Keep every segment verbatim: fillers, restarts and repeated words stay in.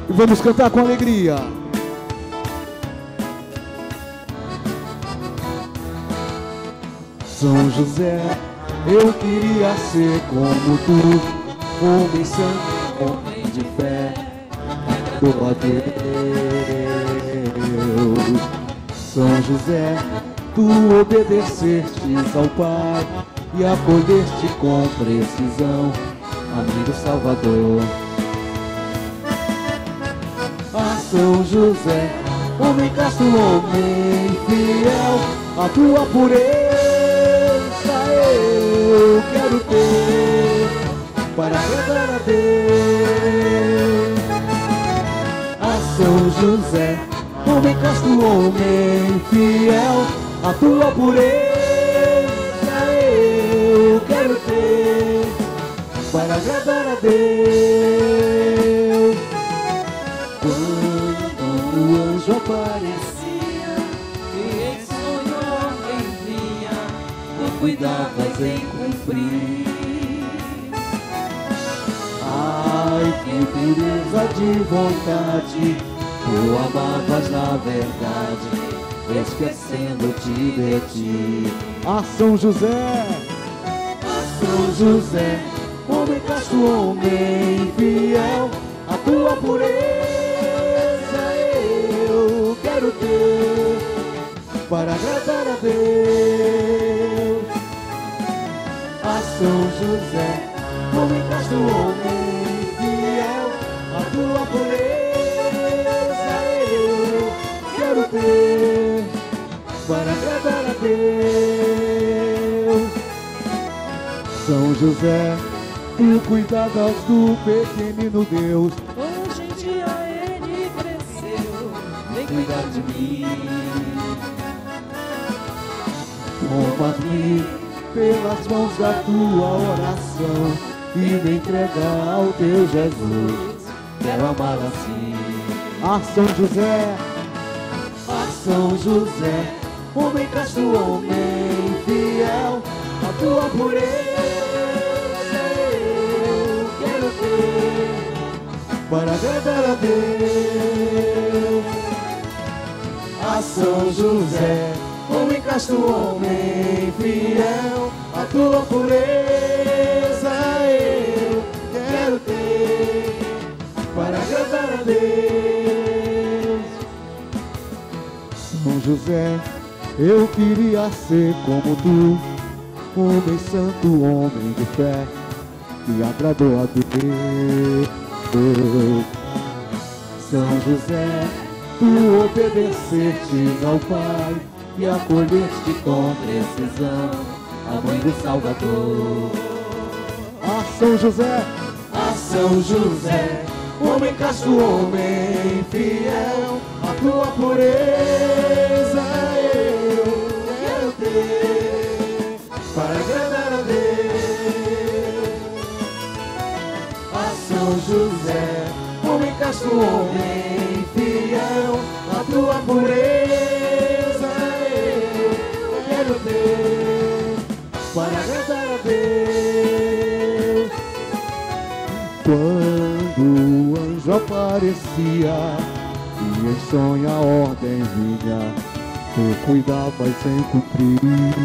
E vamos cantar com alegria. São José, eu queria ser como tu, homem santo, homem de fé, agradou a Deus. São José, tu obedecestes ao Pai e acolheste com precisão a mãe do Salvador. Ah, São José, homem casto, homem fiel, a tua pureza eu quero ter para agradar a Deus. Ah, São José, homem casto, homem fiel, a tua pureza eu quero ter para agradar a Deus. Quando o anjo aparecia e em sonho alguém vinha, tu cuidavas em cumprir. Ai, que pureza de vontade, tu amavas na verdade, esquecendo-te de ti. Ah, São José, ah, São José, homem casto, homem fiel, a tua pureza eu quero ter para agradar a Deus. Ah, São José, homem casto, homem fiel, a tua pureza eu quero ter para agradar a Deus. São José, tu cuidavas do pequenino Deus. Hoje em dia ele cresceu, vem cuidar de mim. Toma-me pelas mãos da tua oração e me entrega ao teu Jesus. Quero amar assim. Ah, São José, ah, São José, homem casto, homem fiel, a tua pureza eu quero ter para agradar a Deus. Ah, São José, homem casto, homem fiel, a tua pureza eu quero ter para agradar a Deus. São José, eu queria ser como tu, homem santo, homem de fé, que agradou a Deus. São José, tu obedecestes ao Pai e acolheste com precisão a mãe do Salvador. Ah, São José, ah, São José, homem casto, homem fiel, a tua pureza eu quero ter para agradar a Deus. Ah, São José, homem casto, homem fiel, a tua pureza eu quero ter para agradar a Deus. Quando o anjo aparecia e em sonho a ordem vinha, tu cuidavas em cumprir.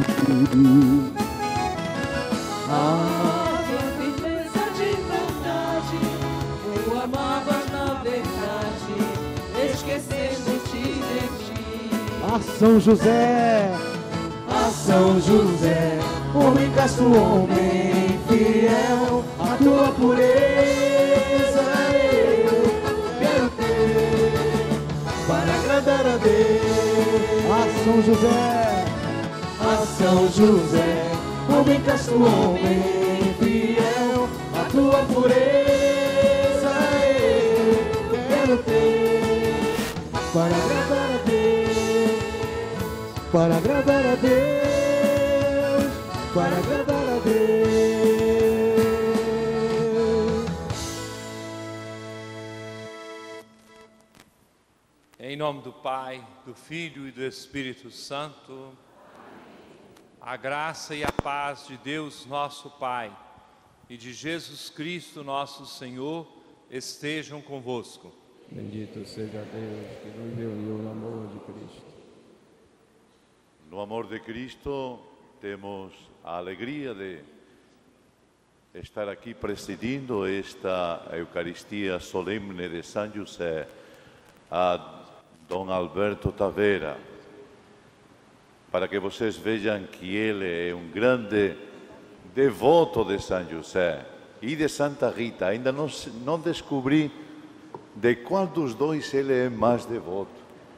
Ah, que firmeza de vontade, tu amavas na verdade, esquecendo-te de ti. Ah, São José, ah, São José, homem casto, homem fiel, a tua pureza eu quero ter para agradar a Deus. Ah, São José, ah, São José, homem casto, homem fiel, a tua pureza eu quero ter para agradar a Deus, para agradar a Deus, para agradar a Deus. Em nome do Pai, do Filho e do Espírito Santo, a graça e a paz de Deus nosso Pai e de Jesus Cristo nosso Senhor estejam convosco. Bendito seja Deus que nos reuniu no amor de Cristo. No amor de Cristo, temos a alegria de estar aqui presidindo esta Eucaristia solene de São José a Dom Alberto Taveira, para que vocês vejam que ele é um grande devoto de São José e de Santa Rita. Ainda não, não descobri de qual dos dois ele é mais devoto.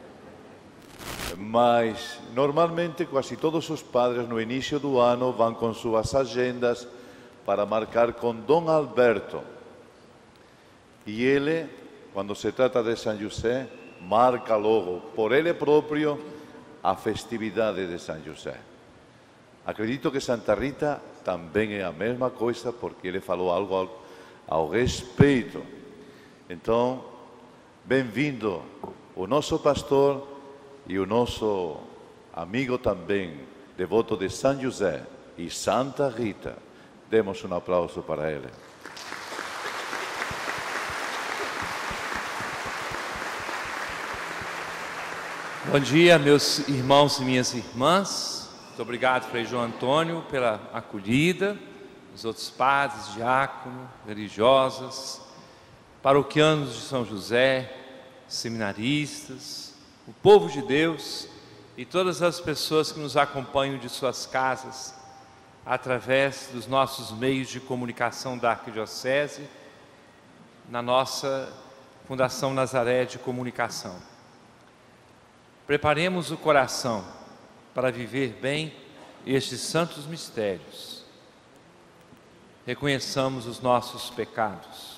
Mas, normalmente, quase todos os padres no início do ano vão com suas agendas para marcar com Dom Alberto. E ele, quando se trata de São José, marca logo, por ele próprio, a festividade de São José. Acredito que Santa Rita também é a mesma coisa, porque ele falou algo ao, ao respeito. Então, bem-vindo o nosso pastor e o nosso amigo também, devoto de São José e Santa Rita. Demos um aplauso para ele. Bom dia, meus irmãos e minhas irmãs. Muito obrigado, Frei João Antônio, pela acolhida, os outros padres, diáconos, religiosas, paroquianos de São José, seminaristas, o povo de Deus e todas as pessoas que nos acompanham de suas casas, através dos nossos meios de comunicação da Arquidiocese, na nossa Fundação Nazaré de Comunicação. Preparemos o coração para viver bem estes santos mistérios. Reconheçamos os nossos pecados.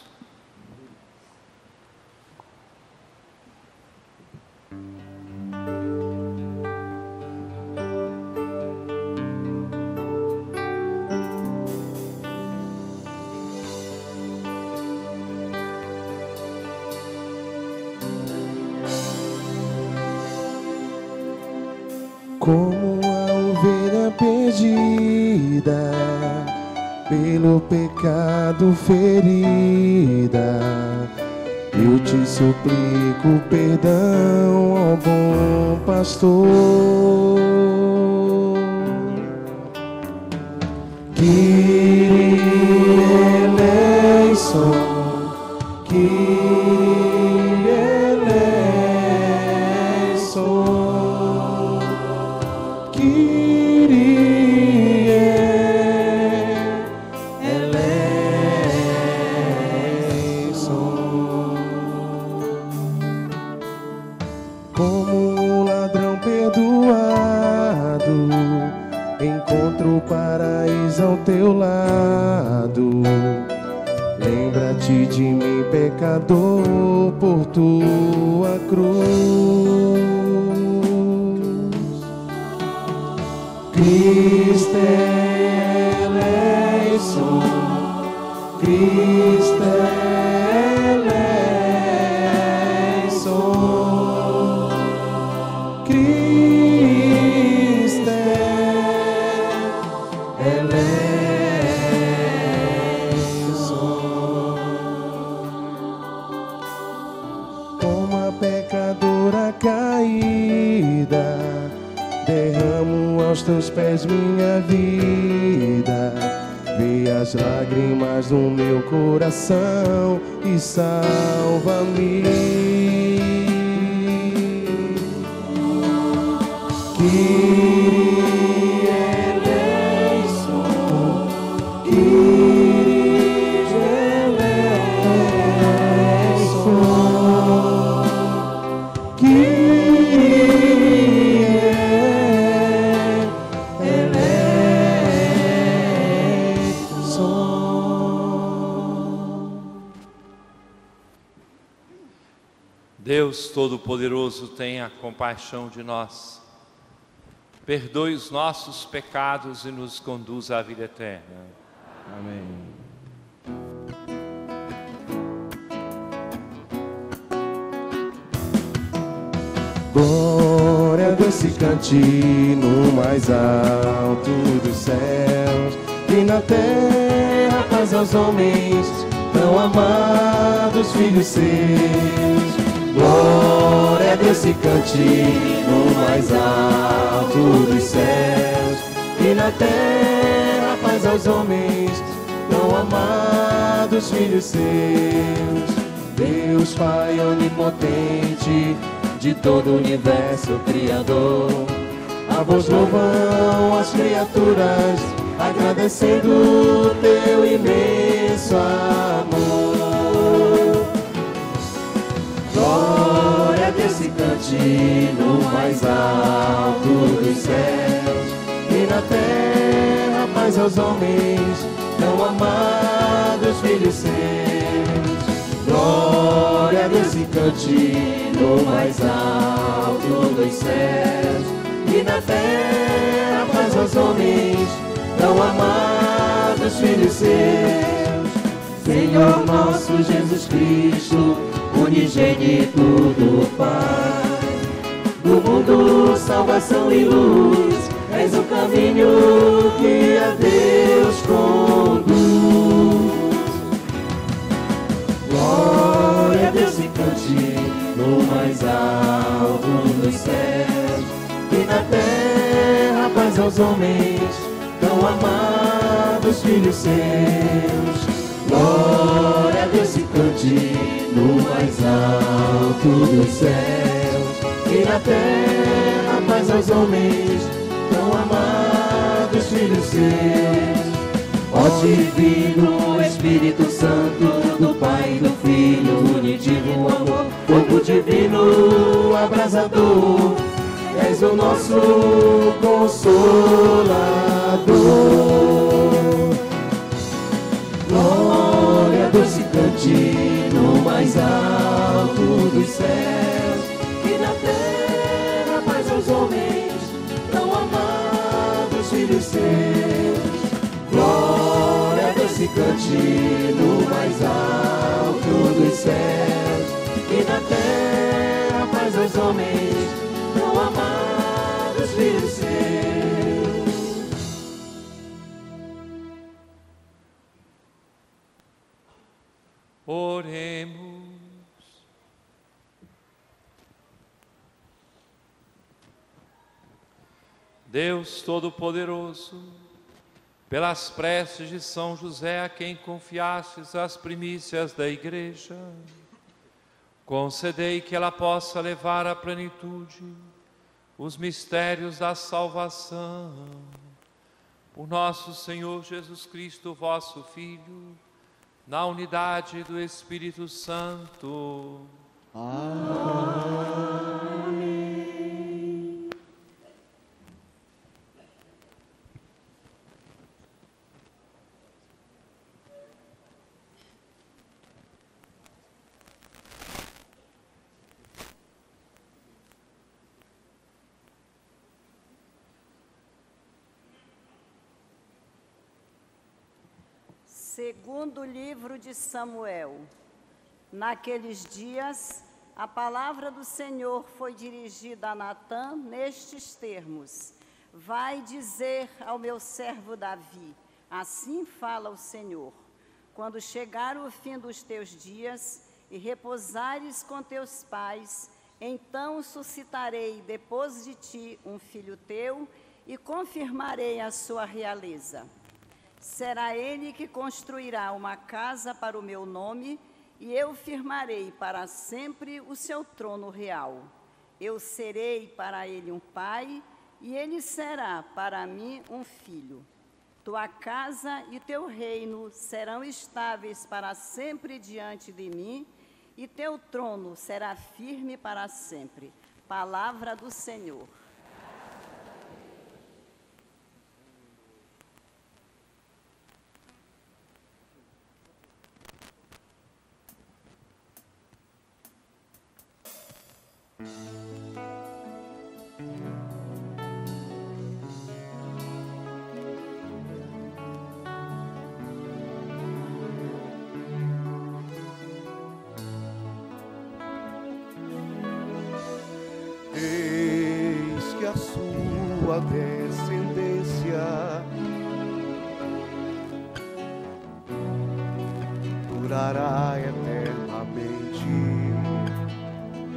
Como a ovelha perdida, pelo pecado ferida, eu te suplico perdão, ó bom pastor. Kyrie eleison, Kyrie eleison, Kyrie eleison. Como um ladrão perdoado, encontro o paraíso ao teu lado. Lembra-te de mim, pecador, por tua cruz. Cristo eleison, Cristo eleison, Cristo eleison. Como a pecadora caída, derramo aos teus pés minha vida. Vê as lágrimas do meu coração e salva-me. Kyrie eleison, Kyrie eleison, Kyrie eleison. Deus Todo-Poderoso, tenha compaixão de nós, perdoe os nossos pecados e nos conduza à vida eterna. Amém. Glória a Deus se cante no mais alto dos céus, e na terra paz aos homens tão amados, filhos seus. Glória a Deus se cante no mais alto dos céus, e na terra paz aos homens tão amados, filhos seus. Deus Pai onipotente, de todo o universo Criador, a vós louvam as criaturas, agradecendo o teu imenso amor. Glória a Deus se cante no mais alto dos céus, e na terra paz aos homens tão amados, filhos seus. Glória a Deus se cante no mais alto dos céus, e na terra paz aos homens tão amados, filhos seus. Senhor nosso Jesus Cristo, unigênito do Pai, do mundo salvação e luz, és o caminho que a Deus conduz. Glória a Deus se cante no mais alto dos céus, e na terra paz aos homens tão amados, filhos seus. Glória a Deus se cante no mais alto dos céus, e na terra paz aos homens tão amados, filhos seus. Ó divino Espírito Santo, do Pai, do Filho, unitivo amor, fogo divino abrasador, és o nosso consolador. Glória a Deus se cante no mais alto dos céus, e na terra paz aos homens tão amados, filhos seus. Glória a Deus se cante no mais alto dos céus, e na terra paz aos homens tão amados, filhos seus. Oremos. Deus Todo-Poderoso, pelas preces de São José, a quem confiastes as primícias da Igreja, concedei que ela possa levar à plenitude os mistérios da salvação. Por nosso Senhor Jesus Cristo, vosso Filho, na unidade do Espírito Santo. Amém. Segundo livro de Samuel. Naqueles dias, a palavra do Senhor foi dirigida a Natã nestes termos: vai dizer ao meu servo Davi, assim fala o Senhor, quando chegar o fim dos teus dias e repousares com teus pais, então suscitarei depois de ti um filho teu e confirmarei a sua realeza. Será ele que construirá uma casa para o meu nome, e eu firmarei para sempre o seu trono real. Eu serei para ele um pai, e ele será para mim um filho. Tua casa e teu reino serão estáveis para sempre diante de mim, e teu trono será firme para sempre. Palavra do Senhor. Eis que a sua descendência durará eternamente.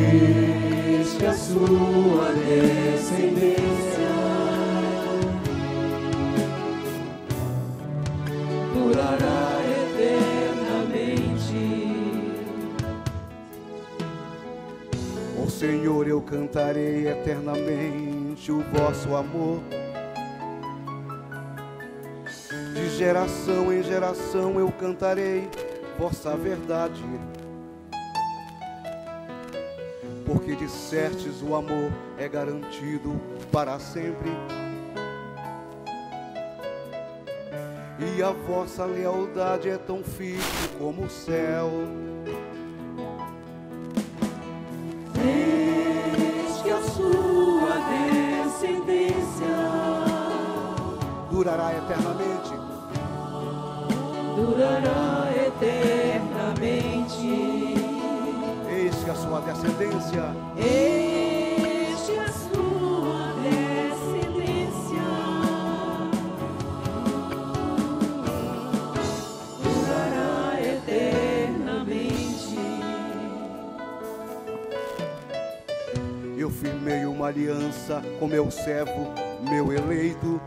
Eis que a sua descendência durará eternamente. Ó Senhor, eu cantarei eternamente o vosso amor. De geração em geração eu cantarei vossa verdade. Porque dissestes o amor é garantido para sempre, e a vossa lealdade é tão firme como o céu. Eis que a sua descendência Durará eternamente. durará eternamente. Eis que a sua descendência Eis que a sua descendência durará eternamente. eu firmei uma aliança com meu servo, meu eleito.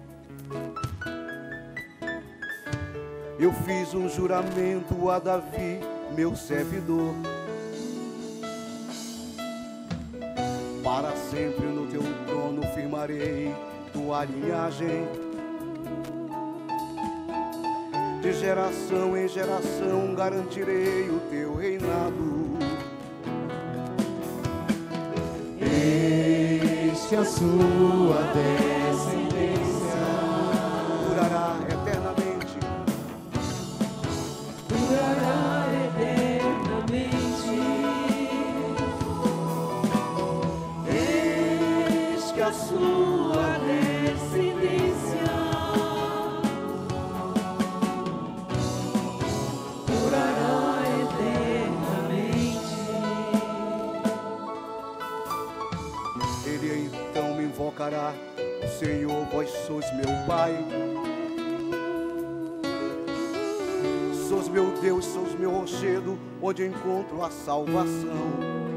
Eu fiz um juramento a Davi, meu servidor. Para sempre no teu trono firmarei tua linhagem. De geração em geração garantirei o teu reinado. Eis que a sua descendência Durará eternamente. durará eternamente. Eis que a sua descendência durará eternamente. Ele então me invocará: Senhor, vós sois meu Pai. Sois meu Deus, sois meu rochedo, onde encontro a salvação.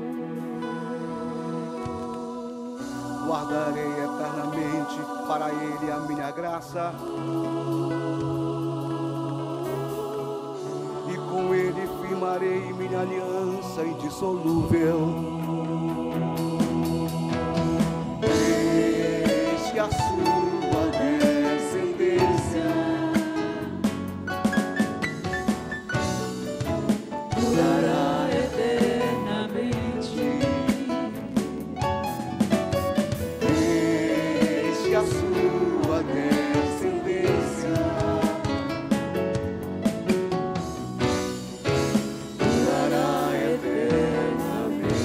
Guardarei eternamente para ele a minha graça, e com ele firmarei minha aliança indissolúvel. Eis que a sua descendência Durará eternamente. Eis que a sua descendência Durará eternamente.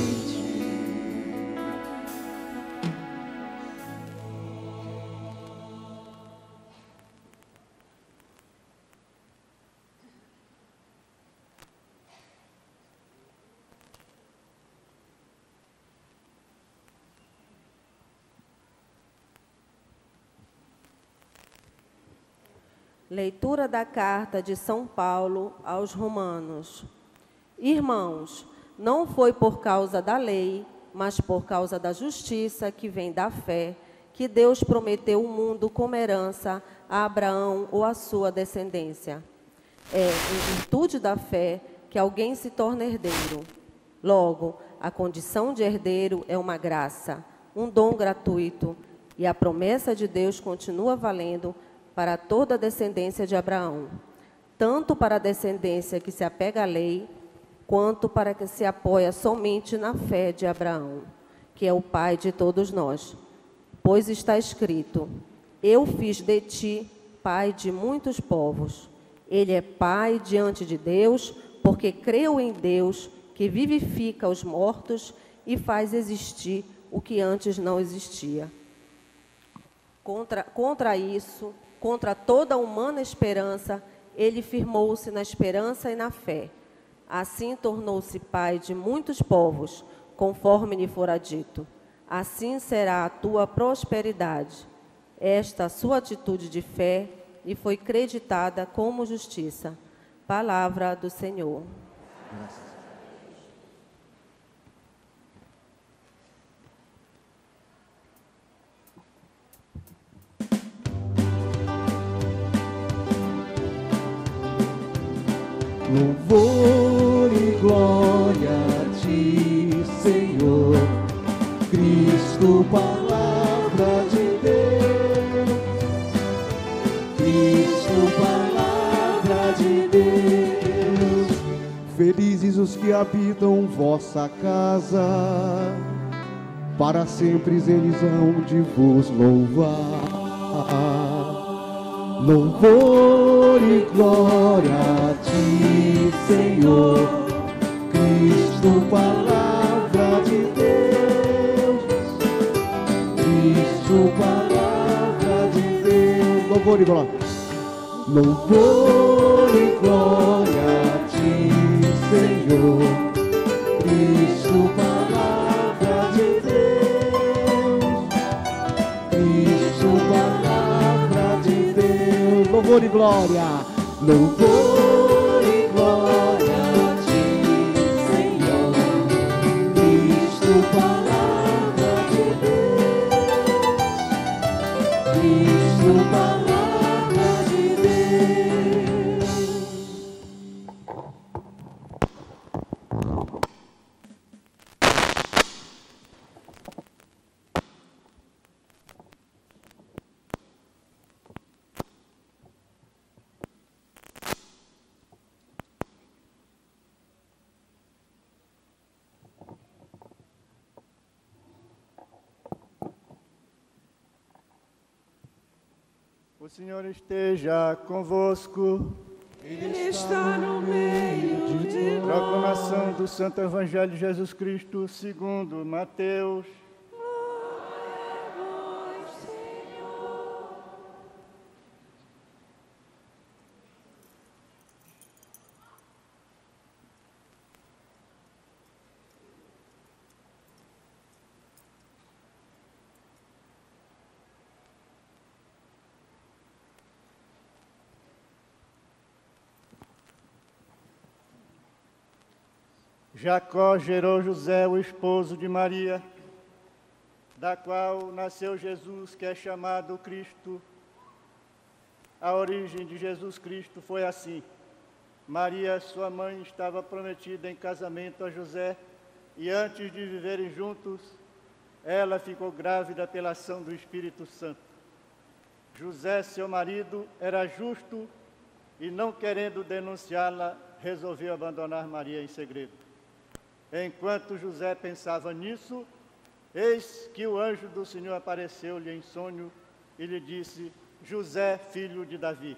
Leitura da carta de São Paulo aos Romanos. Irmãos, não foi por causa da lei, mas por causa da justiça que vem da fé, que Deus prometeu o mundo como herança a Abraão ou a sua descendência. É em virtude da fé que alguém se torna herdeiro. Logo, a condição de herdeiro é uma graça, um dom gratuito, e a promessa de Deus continua valendo para toda a descendência de Abraão, tanto para a descendência que se apega à lei, quanto para a que se apoia somente na fé de Abraão, que é o pai de todos nós. Pois está escrito: eu fiz de ti pai de muitos povos. Ele é pai diante de Deus, porque creu em Deus, que vivifica os mortos e faz existir o que antes não existia. Contra, contra isso, contra toda a humana esperança, ele firmou-se na esperança e na fé. Assim tornou-se pai de muitos povos, conforme lhe fora dito: assim será a tua prosperidade. Esta sua atitude de fé lhe foi creditada como justiça. Palavra do Senhor. Louvor e glória a ti, Senhor, Cristo, palavra de Deus. Cristo, palavra de Deus. Felizes os que habitam vossa casa, para sempre eles hão de vos louvar. Louvor e glória a ti, Senhor, Cristo, palavra de Deus. Cristo, palavra de Deus. Louvor e glória. Louvor e glória a ti, Senhor, Cristo, palavra de Deus. Cristo, palavra de Deus. Louvor e glória. Louvor e glória a ti, Senhor, Cristo, palavra de Deus. Cristo, palavra de Deus. O Senhor esteja convosco. Ele está no meio de nós. Proclamação do Santo Evangelho de Jesus Cristo segundo Mateus. Glória a vós, Senhor. Jacó gerou José, o esposo de Maria, da qual nasceu Jesus, que é chamado Cristo. A origem de Jesus Cristo foi assim. Maria, sua mãe, estava prometida em casamento a José, e antes de viverem juntos, ela ficou grávida pela ação do Espírito Santo. José, seu marido, era justo e, não querendo denunciá-la, resolveu abandonar Maria em segredo. Enquanto José pensava nisso, eis que o anjo do Senhor apareceu-lhe em sonho e lhe disse: José, filho de Davi,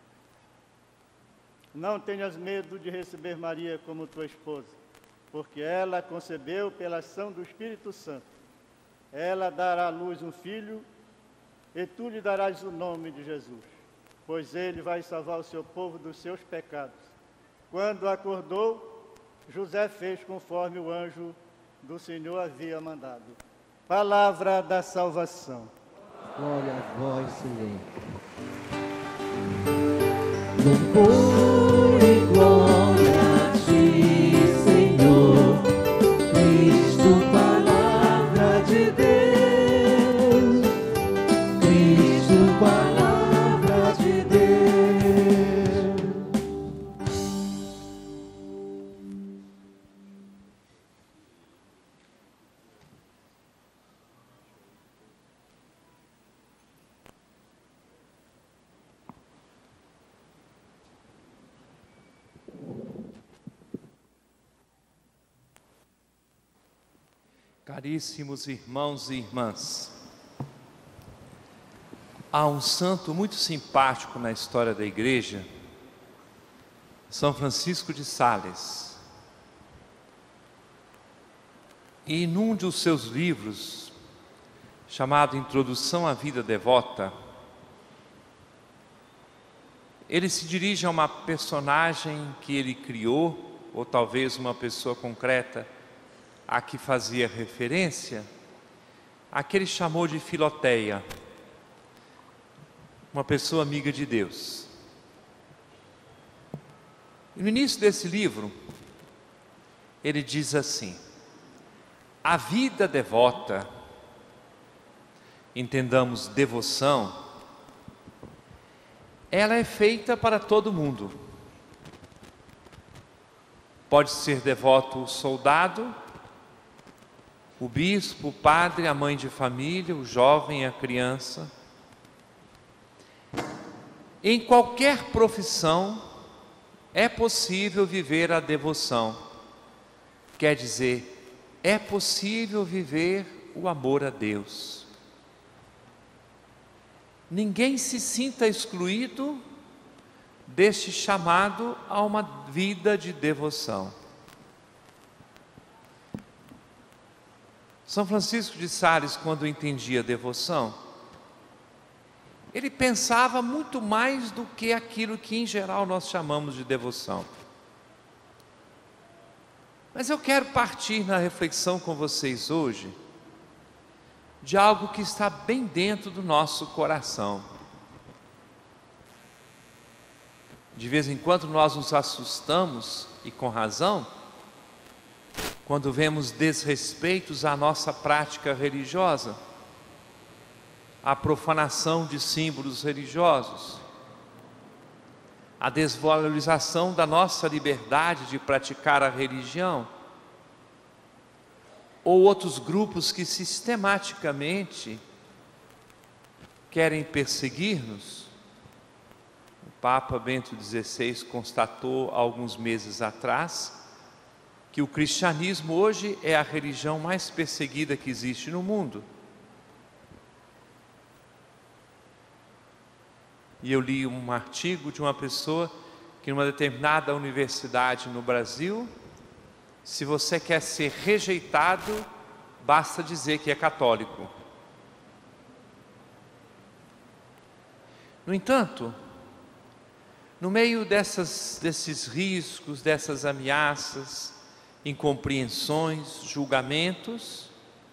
não tenhas medo de receber Maria como tua esposa, porque ela concebeu pela ação do Espírito Santo. Ela dará à luz um filho, e tu lhe darás o nome de Jesus, pois ele vai salvar o seu povo dos seus pecados. Quando acordou, José fez conforme o anjo do Senhor havia mandado. Palavra da salvação. Glória a vós, Senhor. Louvor e glória a ti, Senhor, Cristo, palavra de Deus. Cristo, palavra de Deus. Caríssimos irmãos e irmãs, há um santo muito simpático na história da igreja, São Francisco de Sales. E num de seus livros, chamado Introdução à Vida Devota, ele se dirige a uma personagem que ele criou, ou talvez uma pessoa concreta, a que fazia referência, a que ele chamou de Filoteia, uma pessoa amiga de Deus. E no início desse livro, ele diz assim: a vida devota, entendamos devoção, ela é feita para todo mundo. Pode ser devoto o soldado, o bispo, o padre, a mãe de família, o jovem, a criança. Em qualquer profissão é possível viver a devoção. Quer dizer, é possível viver o amor a Deus. Ninguém se sinta excluído deste chamado a uma vida de devoção. São Francisco de Sales, quando entendia devoção, ele pensava muito mais do que aquilo que em geral nós chamamos de devoção. Mas eu quero partir na reflexão com vocês hoje de algo que está bem dentro do nosso coração. De vez em quando nós nos assustamos, e com razão, quando vemos desrespeitos à nossa prática religiosa, a profanação de símbolos religiosos, a desvalorização da nossa liberdade de praticar a religião, ou outros grupos que sistematicamente querem perseguir-nos. O Papa Bento dezesseis constatou há alguns meses atrás que o cristianismo hoje é a religião mais perseguida que existe no mundo. E eu li um artigo de uma pessoa que numa determinada universidade no Brasil, se você quer ser rejeitado, basta dizer que é católico. No entanto, no meio dessas, desses riscos, dessas ameaças, incompreensões, julgamentos,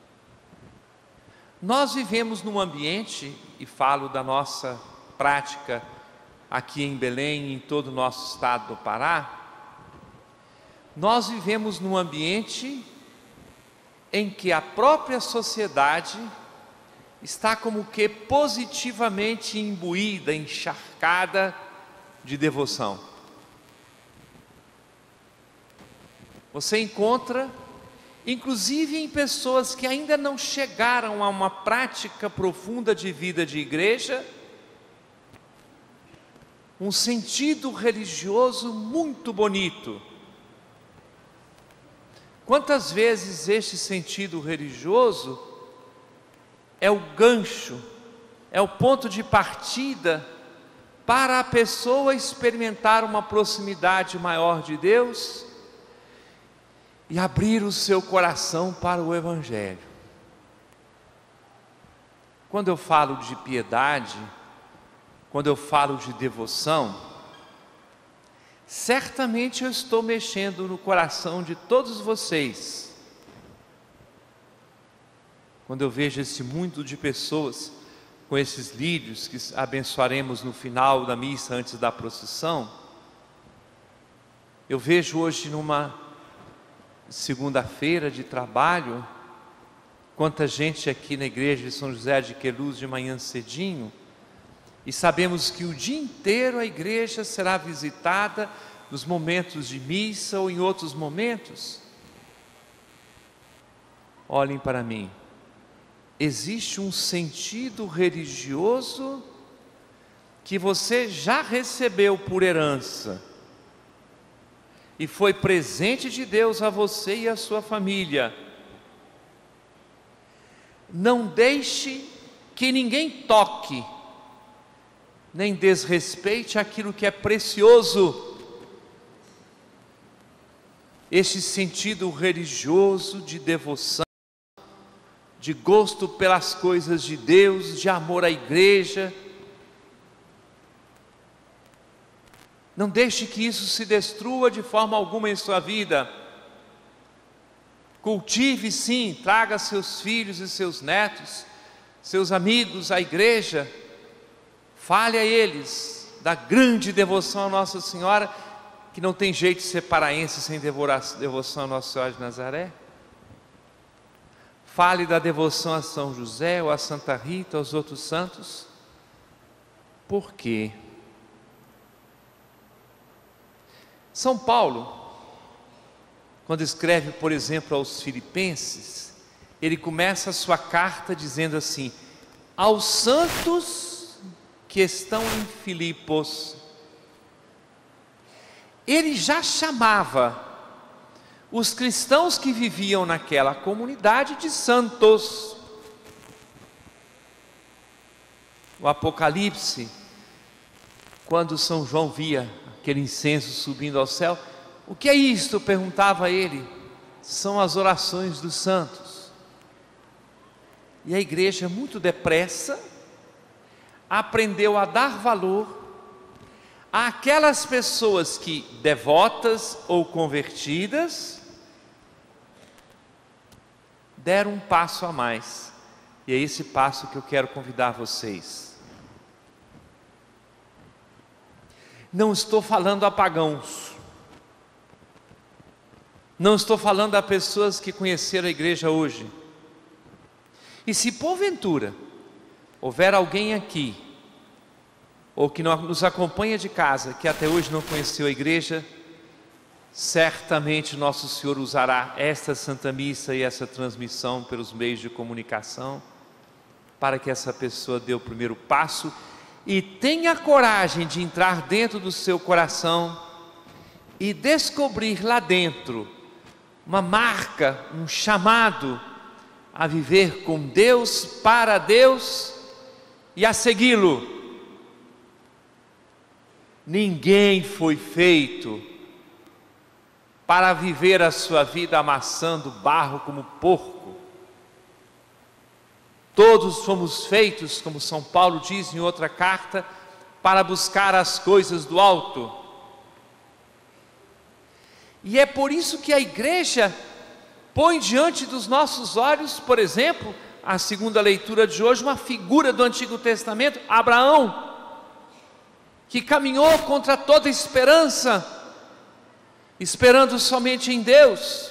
nós vivemos num ambiente, e falo da nossa prática aqui em Belém e em todo o nosso estado do Pará, nós vivemos num ambiente em que a própria sociedade está como que positivamente imbuída, encharcada de devoção. Você encontra, inclusive em pessoas que ainda não chegaram a uma prática profunda de vida de igreja, um sentido religioso muito bonito. Quantas vezes este sentido religioso é o gancho, é o ponto de partida para a pessoa experimentar uma proximidade maior de Deus e abrir o seu coração para o Evangelho. Quando eu falo de piedade, quando eu falo de devoção, certamente eu estou mexendo no coração de todos vocês. Quando eu vejo esse mundo de pessoas com esses lírios que abençoaremos no final da missa antes da procissão, eu vejo hoje numa segunda-feira de trabalho, quanta gente aqui na igreja de São José de Queluz de manhã cedinho, e sabemos que o dia inteiro a igreja será visitada nos momentos de missa ou em outros momentos. Olhem para mim, existe um sentido religioso que você já recebeu por herança e foi presente de Deus a você e a sua família. Não deixe que ninguém toque, nem desrespeite aquilo que é precioso. Este sentido religioso de devoção, de gosto pelas coisas de Deus, de amor à igreja. Não deixe que isso se destrua de forma alguma em sua vida. Cultive sim, traga seus filhos e seus netos, seus amigos à igreja. Fale a eles da grande devoção a Nossa Senhora, que não tem jeito de ser paraense sem devoção a Nossa Senhora de Nazaré. Fale da devoção a São José, ou a Santa Rita, aos outros santos. Por quê? São Paulo, quando escreve, por exemplo, aos Filipenses, ele começa a sua carta dizendo assim: aos santos que estão em Filipos. Ele já chamava os cristãos que viviam naquela comunidade de santos. O Apocalipse, quando São João via aquele incenso subindo ao céu, o que é isto? Perguntava ele. São as orações dos santos. E a igreja, muito depressa, aprendeu a dar valor àquelas pessoas que, devotas ou convertidas, deram um passo a mais. E é esse passo que eu quero convidar vocês. Não estou falando a pagãos. Não estou falando a pessoas que conheceram a igreja hoje. E se porventura houver alguém aqui, ou que nos acompanha de casa, que até hoje não conheceu a igreja, certamente Nosso Senhor usará esta Santa Missa e essa transmissão pelos meios de comunicação, para que essa pessoa dê o primeiro passo e tenha coragem de entrar dentro do seu coração e descobrir lá dentro uma marca, um chamado a viver com Deus, para Deus e a segui-lo. Ninguém foi feito para viver a sua vida amassando barro como porco. Todos fomos feitos, como São Paulo diz em outra carta, para buscar as coisas do alto. E é por isso que a igreja põe diante dos nossos olhos, por exemplo, a segunda leitura de hoje, uma figura do Antigo Testamento, Abraão, que caminhou contra toda esperança, esperando somente em Deus.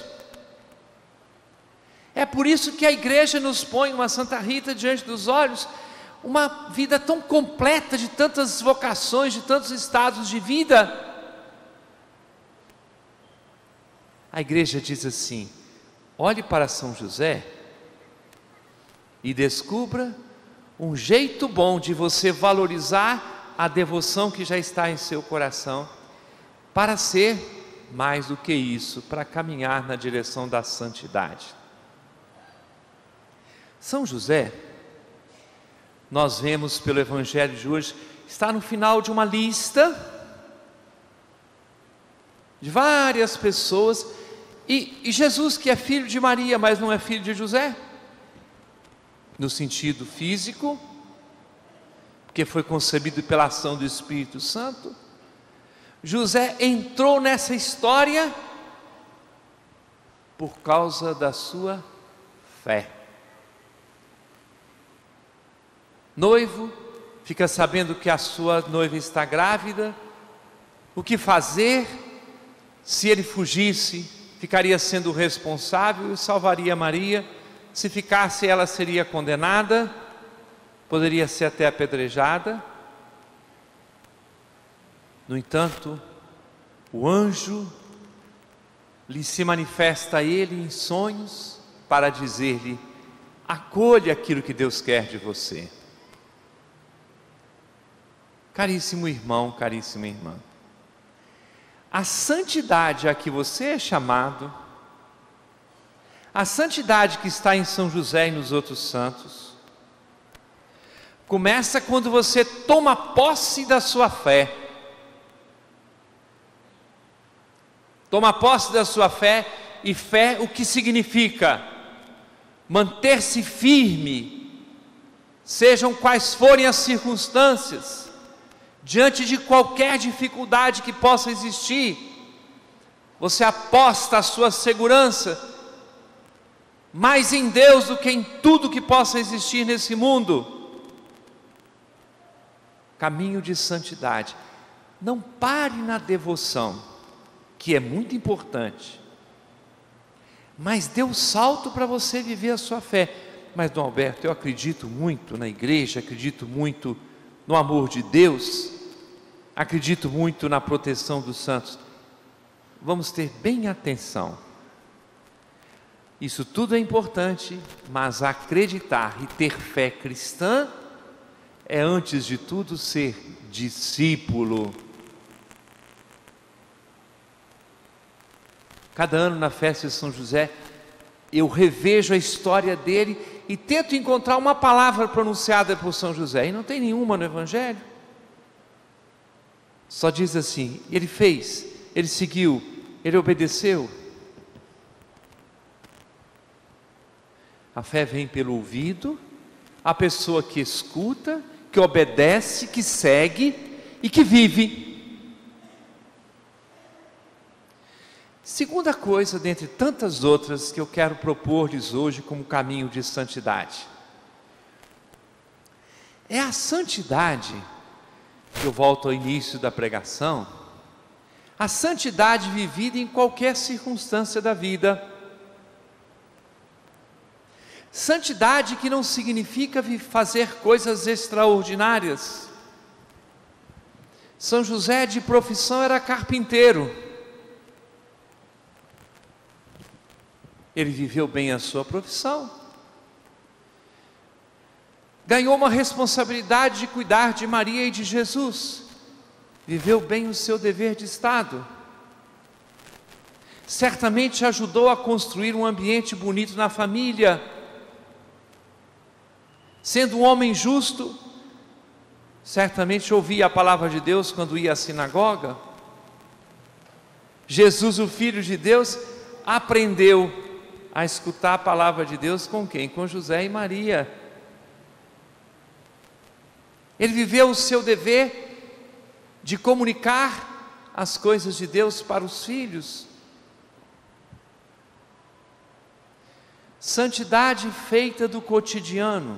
É por isso que a igreja nos põe uma Santa Rita diante dos olhos, uma vida tão completa, de tantas vocações, de tantos estados de vida. A igreja diz assim: olhe para São José e descubra um jeito bom de você valorizar a devoção que já está em seu coração, para ser mais do que isso, para caminhar na direção da santidade. São José, nós vemos pelo Evangelho de hoje, está no final de uma lista de várias pessoas, e, e Jesus, que é filho de Maria, mas não é filho de José, no sentido físico, porque foi concebido pela ação do Espírito Santo. José entrou nessa história por causa da sua fé. Noivo, fica sabendo que a sua noiva está grávida, o que fazer? Se ele fugisse, ficaria sendo responsável e salvaria Maria. Se ficasse, ela seria condenada, poderia ser até apedrejada. No entanto, o anjo lhe se manifesta a ele em sonhos para dizer-lhe: acolha aquilo que Deus quer de você. Caríssimo irmão, caríssima irmã, a santidade a que você é chamado, a santidade que está em São José e nos outros santos, começa quando você toma posse da sua fé. Toma posse da sua fé, e fé o que significa? Manter-se firme, sejam quais forem as circunstâncias, diante de qualquer dificuldade que possa existir. Você aposta a sua segurança mais em Deus do que em tudo que possa existir nesse mundo. Caminho de santidade. Não pare na devoção, que é muito importante, mas dê o salto para você viver a sua fé. Mas, Dom Alberto, eu acredito muito na igreja, acredito muito no amor de Deus, acredito muito na proteção dos santos. Vamos ter bem atenção. Isso tudo é importante, mas acreditar e ter fé cristã é, antes de tudo, ser discípulo. Cada ano na festa de São José, eu revejo a história dele e tento encontrar uma palavra pronunciada por São José, e não tem nenhuma no Evangelho. Só diz assim: ele fez, ele seguiu, ele obedeceu. A fé vem pelo ouvido, a pessoa que escuta, que obedece, que segue e que vive. Segunda coisa, dentre tantas outras, que eu quero propor-lhes hoje como caminho de santidade, é a santidade, eu volto ao início da pregação, a santidade vivida em qualquer circunstância da vida. Santidade que não significa fazer coisas extraordinárias. São José de profissão era carpinteiro. Ele viveu bem a sua profissão. Ganhou uma responsabilidade de cuidar de Maria e de Jesus. Viveu bem o seu dever de Estado. Certamente ajudou a construir um ambiente bonito na família. Sendo um homem justo, certamente ouvia a palavra de Deus quando ia à sinagoga. Jesus, o Filho de Deus, aprendeu a escutar a palavra de Deus com quem? Com José e Maria. Ele viveu o seu dever de comunicar as coisas de Deus para os filhos. Santidade feita do cotidiano.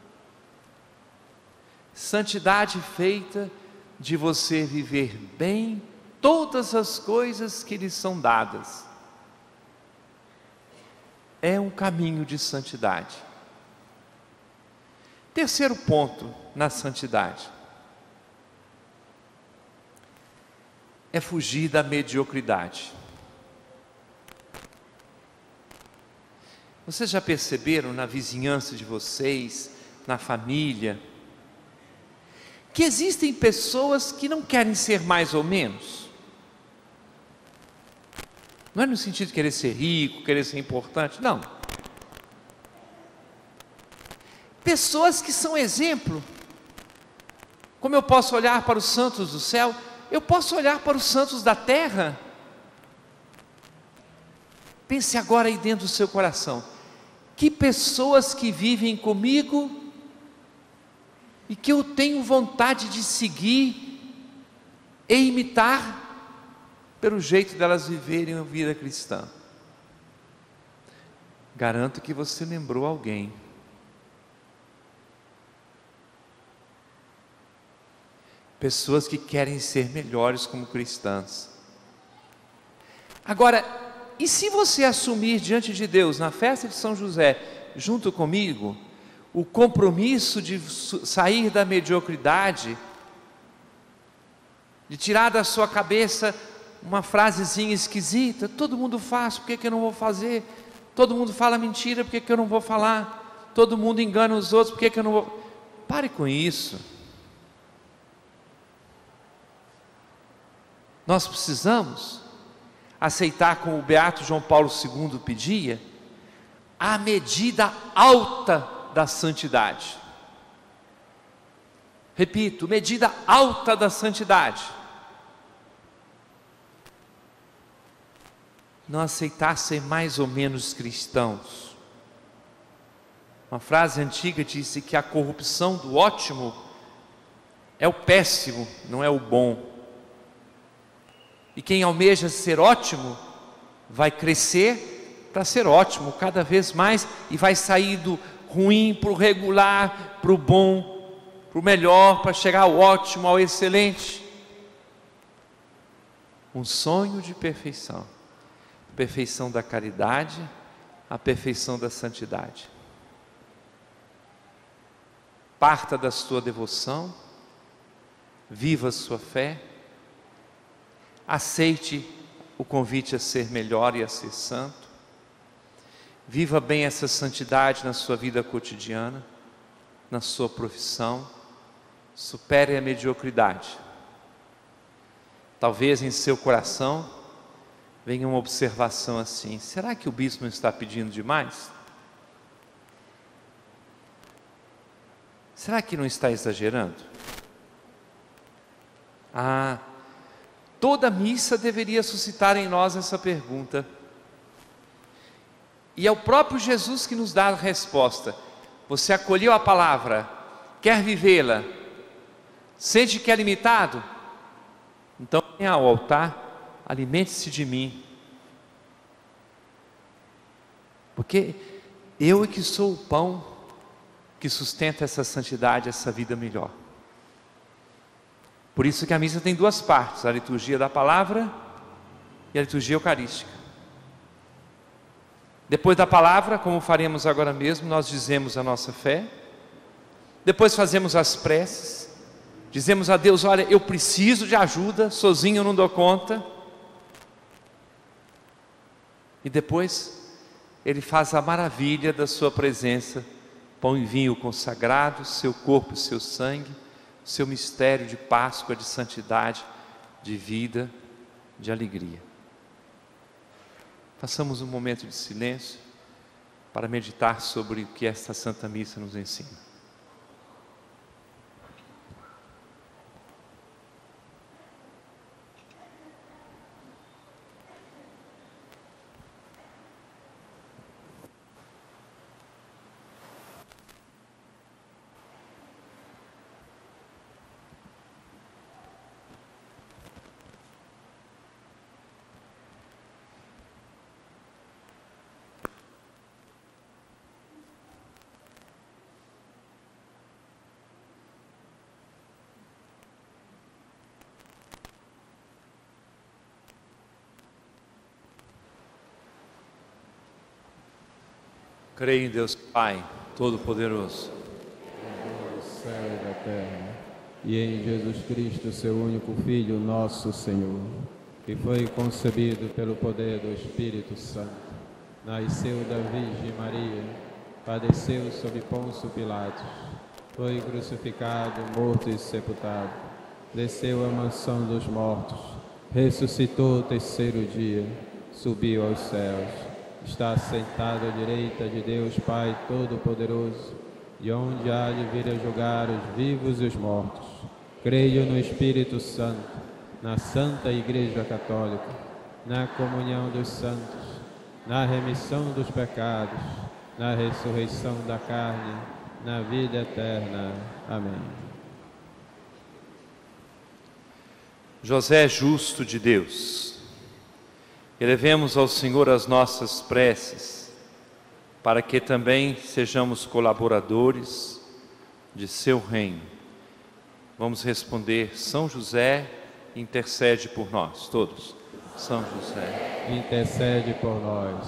Santidade feita de você viver bem todas as coisas que lhe são dadas. É um caminho de santidade. Terceiro ponto na santidade é fugir da mediocridade. Vocês já perceberam na vizinhança de vocês, na família, que existem pessoas que não querem ser mais ou menos? Não é no sentido de querer ser rico, querer ser importante, não. Pessoas que são exemplo. Como eu posso olhar para os santos do céu, eu posso olhar para os santos da terra. Pense agora aí dentro do seu coração: que pessoas que vivem comigo e que eu tenho vontade de seguir e imitar pelo jeito delas viverem a vida cristã. Garanto que você lembrou alguém. Pessoas que querem ser melhores como cristãs. Agora, e se você assumir diante de Deus, na festa de São José, junto comigo, o compromisso de sair da mediocridade, de tirar da sua cabeça uma frasezinha esquisita: todo mundo faz, por que, que eu não vou fazer? Todo mundo fala mentira, por que, que eu não vou falar? Todo mundo engana os outros, por que, que eu não vou? Pare com isso. Nós precisamos aceitar, como o beato João Paulo segundo pedia, a medida alta da santidade. Repito, medida alta da santidade. Não aceitar ser mais ou menos cristãos. Uma frase antiga disse que a corrupção do ótimo é o péssimo, não é o bom. E quem almeja ser ótimo vai crescer para ser ótimo cada vez mais, e vai sair do ruim para o regular, para o bom, para o melhor, para chegar ao ótimo, ao excelente. Um sonho de perfeição. A perfeição da caridade, a perfeição da santidade. Parta da sua devoção, viva a sua fé, aceite o convite a ser melhor e a ser santo, Viva bem essa santidade na sua vida cotidiana, na sua profissão. Supere a mediocridade. Talvez em seu coração venha uma observação assim: será que o bispo não está pedindo demais? Será que não está exagerando? Ah, toda missa deveria suscitar em nós essa pergunta. E é o próprio Jesus que nos dá a resposta. Você acolheu a palavra, quer vivê-la, sente que é limitado? Então venha ao altar, alimente-se de mim. Porque eu é que sou o pão que sustenta essa santidade, essa vida melhor. Por isso que a missa tem duas partes: a liturgia da palavra e a liturgia eucarística. Depois da palavra, como faremos agora mesmo, nós dizemos a nossa fé. Depois fazemos as preces. Dizemos a Deus: olha, eu preciso de ajuda, sozinho eu não dou conta. E depois Ele faz a maravilha da sua presença, pão e vinho consagrado, seu corpo e seu sangue, seu mistério de Páscoa, de santidade, de vida, de alegria. Façamos um momento de silêncio para meditar sobre o que esta Santa Missa nos ensina. Creio em Deus Pai Todo-Poderoso, do céu e da terra, e em Jesus Cristo, seu único Filho, nosso Senhor, que foi concebido pelo poder do Espírito Santo, nasceu da Virgem Maria, padeceu sob Pôncio Pilatos, foi crucificado, morto e sepultado, desceu à mansão dos mortos, ressuscitou o terceiro dia, subiu aos céus, está sentado à direita de Deus Pai Todo-Poderoso, e onde há de vir a julgar os vivos e os mortos. Creio no Espírito Santo, na Santa Igreja Católica, na comunhão dos santos, na remissão dos pecados, na ressurreição da carne, na vida eterna. Amém. José justo de Deus, elevemos ao Senhor as nossas preces, para que também sejamos colaboradores de seu reino. Vamos responder: São José, intercede por nós, todos. São José, intercede por nós.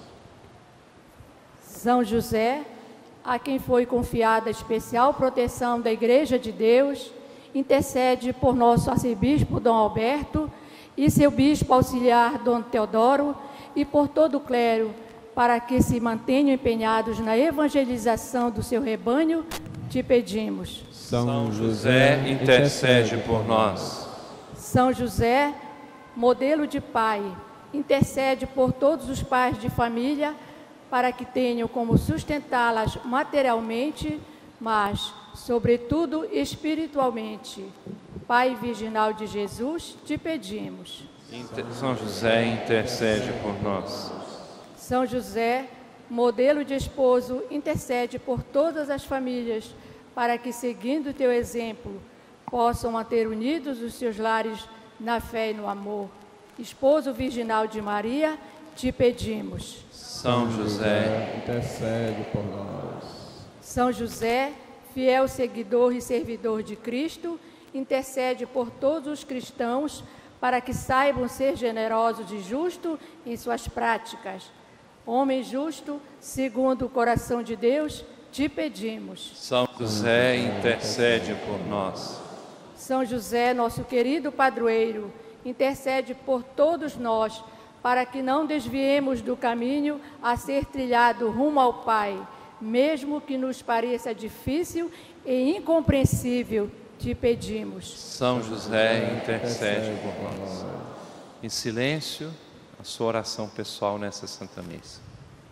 São José, a quem foi confiada a especial proteção da Igreja de Deus, intercede por nosso arcebispo Dom Alberto e seu bispo auxiliar Dom Teodoro, e por todo o clero, para que se mantenham empenhados na evangelização do seu rebanho, te pedimos. São José, intercede por nós. São José, modelo de pai, intercede por todos os pais de família, para que tenham como sustentá-las materialmente, mas, sobretudo, espiritualmente. Pai virginal de Jesus, te pedimos. Inter... São José, intercede por nós. São José, modelo de esposo, intercede por todas as famílias, para que, seguindo teu exemplo, possam manter unidos os seus lares na fé e no amor. Esposo virginal de Maria, te pedimos. São José, intercede por nós. São José, fiel seguidor e servidor de Cristo, intercede por todos os cristãos, para que saibam ser generosos e justos em suas práticas. Homem justo, segundo o coração de Deus, te pedimos. São José, intercede por nós. São José, nosso querido padroeiro, intercede por todos nós, para que não desviemos do caminho a ser trilhado rumo ao Pai, mesmo que nos pareça difícil e incompreensível, te pedimos. São José, intercede por nós. Em silêncio, a sua oração pessoal nessa Santa Missa.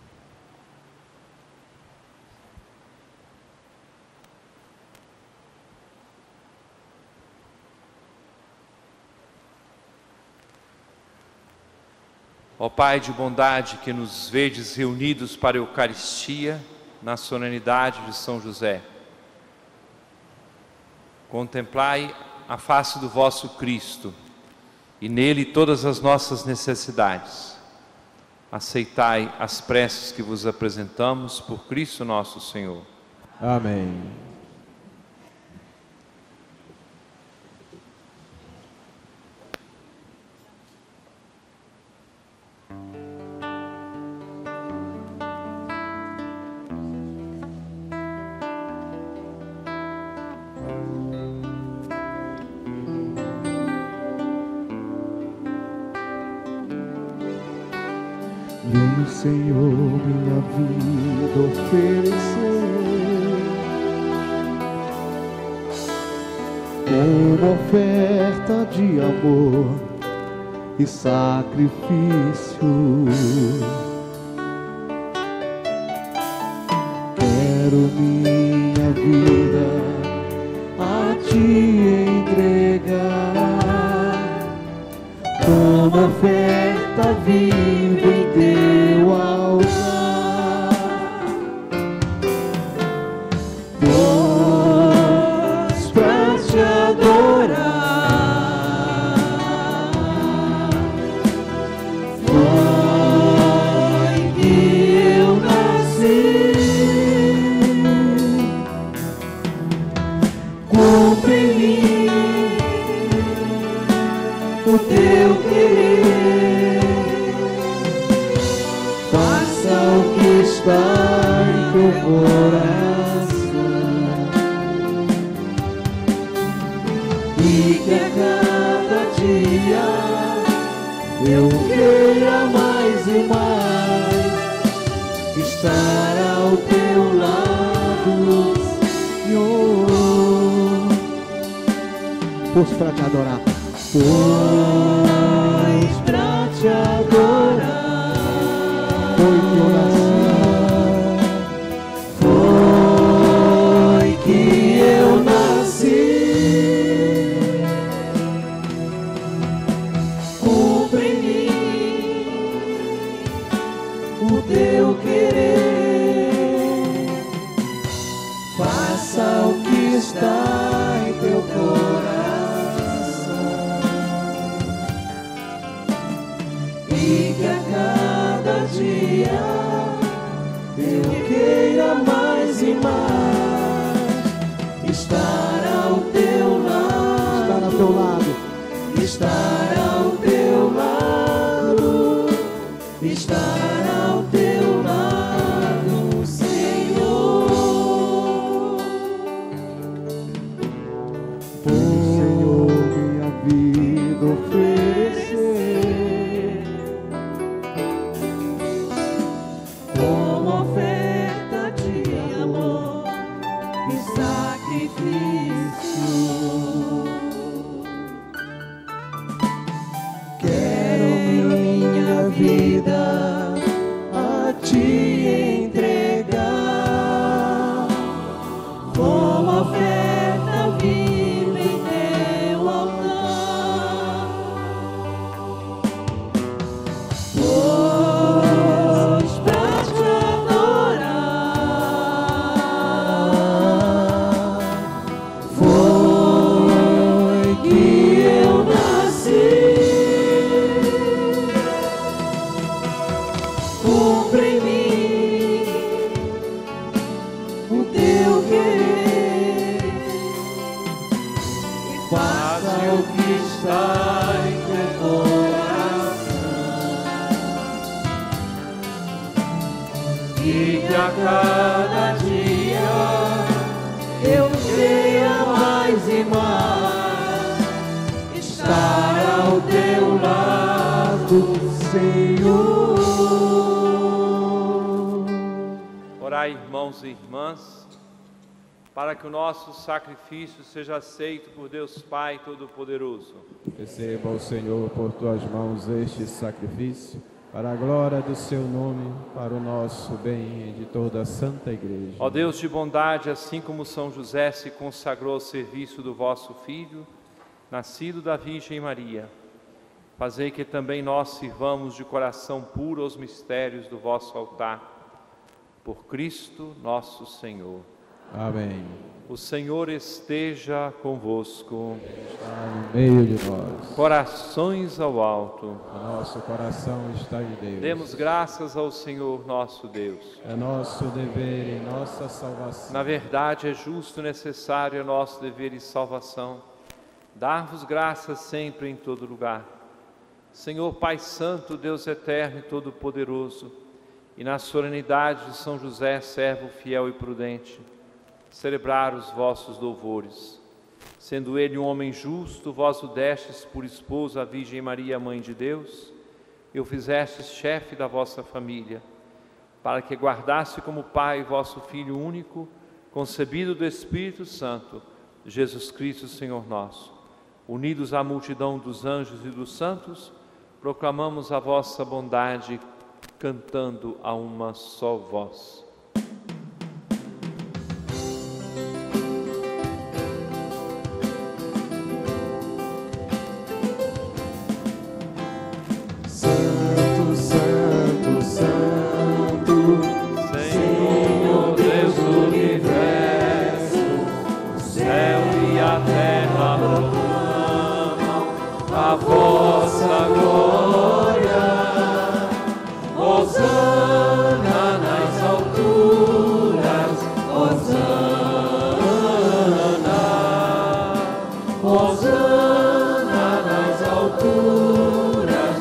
Ó Pai de bondade, que nos vedes reunidos para a Eucaristia na solenidade de São José, contemplai a face do vosso Cristo e nele todas as nossas necessidades. Aceitai as preces que vos apresentamos por Cristo nosso Senhor. Amém. Veio, Senhor, minha vida oferecer como oferta de amor e sacrifício. Quero minha vida a te entregar como oferta viva em teu altar, pois pra te adorar foi que eu nasci. Cumpre em mim o teu querer, faça o que está em teu coração, e que a cada dia eu queira mais e mais estar ao teu lado, Senhor, pois pra te adorar, pois pra te adorar foi que eu nasci, foi que eu nasci. Cumpre em mim o teu querer, faça o que está em teu coração, e que a cada dia eu queira mais e mais estar ao teu lado, estar ao teu lado, estar ao teu lado, Senhor. Senhor, minha vida oferecer como oferta de amor e sacrifício. Quero minha vida a te entregar como oferta viva em teu altar, pois pra te adorar foi que eu nasci. Cumpre em mim o teu querer, e faça o que está em teu coração, e que a cada dia eu queira mais e mais estar ao teu lado, Senhor. Orai, irmãos e irmãs, para que o nosso sacrifício seja aceito por Deus Pai Todo-Poderoso. Receba o Senhor por tuas mãos este sacrifício, para a glória do seu nome, para o nosso bem e de toda a Santa Igreja. Ó Deus de bondade, assim como São José se consagrou ao serviço do vosso Filho, nascido da Virgem Maria, fazei que também nós sirvamos de coração puro aos mistérios do vosso altar. Por Cristo nosso Senhor. Amém. O Senhor esteja convosco. Está no meio de nós. Corações ao alto. O nosso coração está de Deus. Demos graças ao Senhor nosso Deus. É nosso dever e nossa salvação. Na verdade, é justo e necessário, é nosso dever e salvação, dar-vos graças sempre em todo lugar. Senhor Pai Santo, Deus eterno e todo-poderoso, e na solenidade de São José, servo fiel e prudente, celebrar os vossos louvores. Sendo ele um homem justo, vós o destes por esposo à Virgem Maria, Mãe de Deus, e o fizestes chefe da vossa família, para que guardasse como Pai vosso Filho único, concebido do Espírito Santo, Jesus Cristo, Senhor nosso. Unidos à multidão dos anjos e dos santos, proclamamos a vossa bondade, cantando a uma só voz. Santo, Santo, Santo, Senhor Deus do universo, o céu e a terra proclamam a vossa glória. Hosana nas alturas, Hosana, Hosana nas alturas,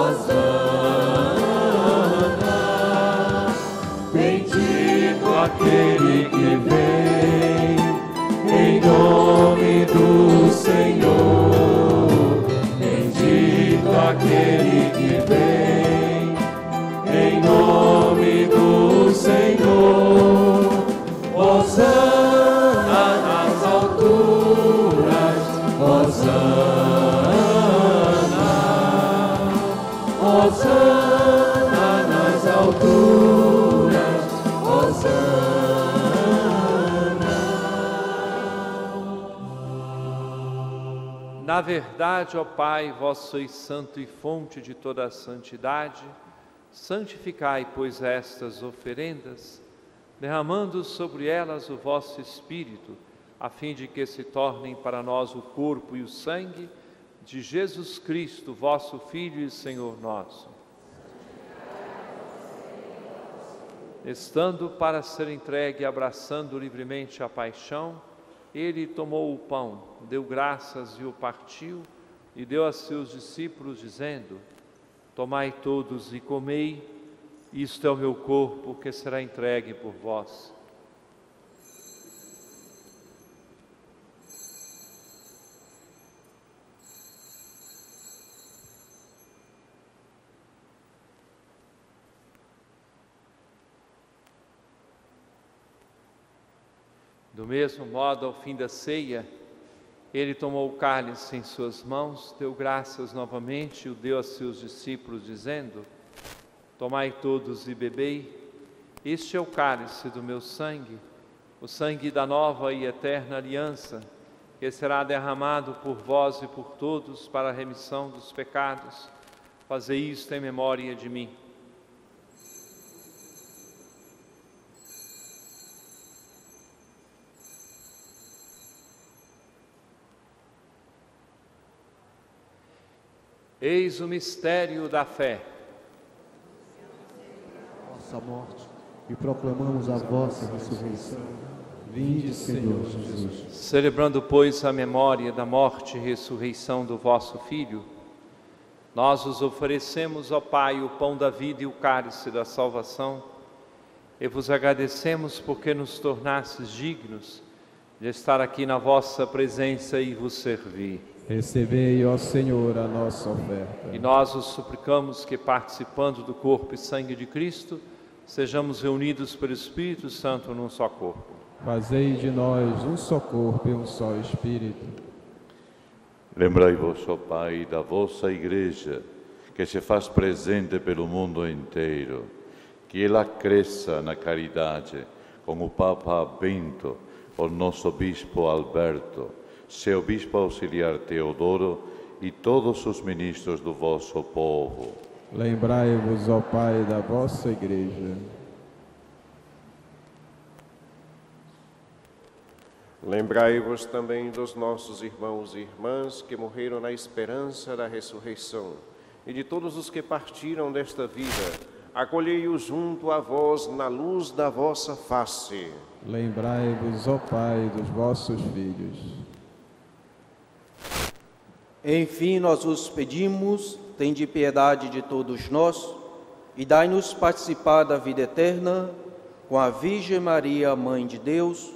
Hosana. Bendito aquele que vem em nome do Senhor, bendito aquele que vem em nome do Senhor. Hosana nas alturas, Hosana, Hosana nas alturas, Hosana. Na verdade, ó Pai, vós sois santo e fonte de toda a santidade. Santificai, pois, estas oferendas, derramando sobre elas o vosso Espírito, a fim de que se tornem para nós o corpo e o sangue de Jesus Cristo, vosso Filho e Senhor nosso. Estando para ser entregue e abraçando livremente a paixão, ele tomou o pão, deu graças e o partiu, e deu a seus discípulos, dizendo: tomai todos e comei, isto é o meu corpo que será entregue por vós. Do mesmo modo, ao fim da ceia, ele tomou o cálice em suas mãos, deu graças novamente e o deu a seus discípulos, dizendo: tomai todos e bebei, este é o cálice do meu sangue, o sangue da nova e eterna aliança, que será derramado por vós e por todos para a remissão dos pecados. Fazei isto em memória de mim. Eis o mistério da fé. Nossa morte e proclamamos a vossa ressurreição. Vinde, Senhor Jesus. Celebrando, pois, a memória da morte e ressurreição do vosso Filho, nós os oferecemos, ó Pai, o pão da vida e o cálice da salvação, e vos agradecemos porque nos tornastes dignos de estar aqui na vossa presença e vos servir. Recebei, ó Senhor, a nossa oferta. E nós os suplicamos que, participando do corpo e sangue de Cristo, sejamos reunidos pelo Espírito Santo num só corpo. Fazei de nós um só corpo e um só Espírito. Lembrai-vos, ó Pai, da vossa Igreja, que se faz presente pelo mundo inteiro, que ela cresça na caridade, com o Papa Bento, o nosso Bispo Alberto, seu Bispo Auxiliar Teodoro e todos os ministros do vosso povo. Lembrai-vos, ó Pai, da vossa Igreja. Lembrai-vos também dos nossos irmãos e irmãs que morreram na esperança da ressurreição e de todos os que partiram desta vida. Acolhei-os junto a vós na luz da vossa face. Lembrai-vos, ó Pai, dos vossos filhos. Enfim, nós os pedimos, tende piedade de todos nós e dai-nos participar da vida eterna com a Virgem Maria, Mãe de Deus,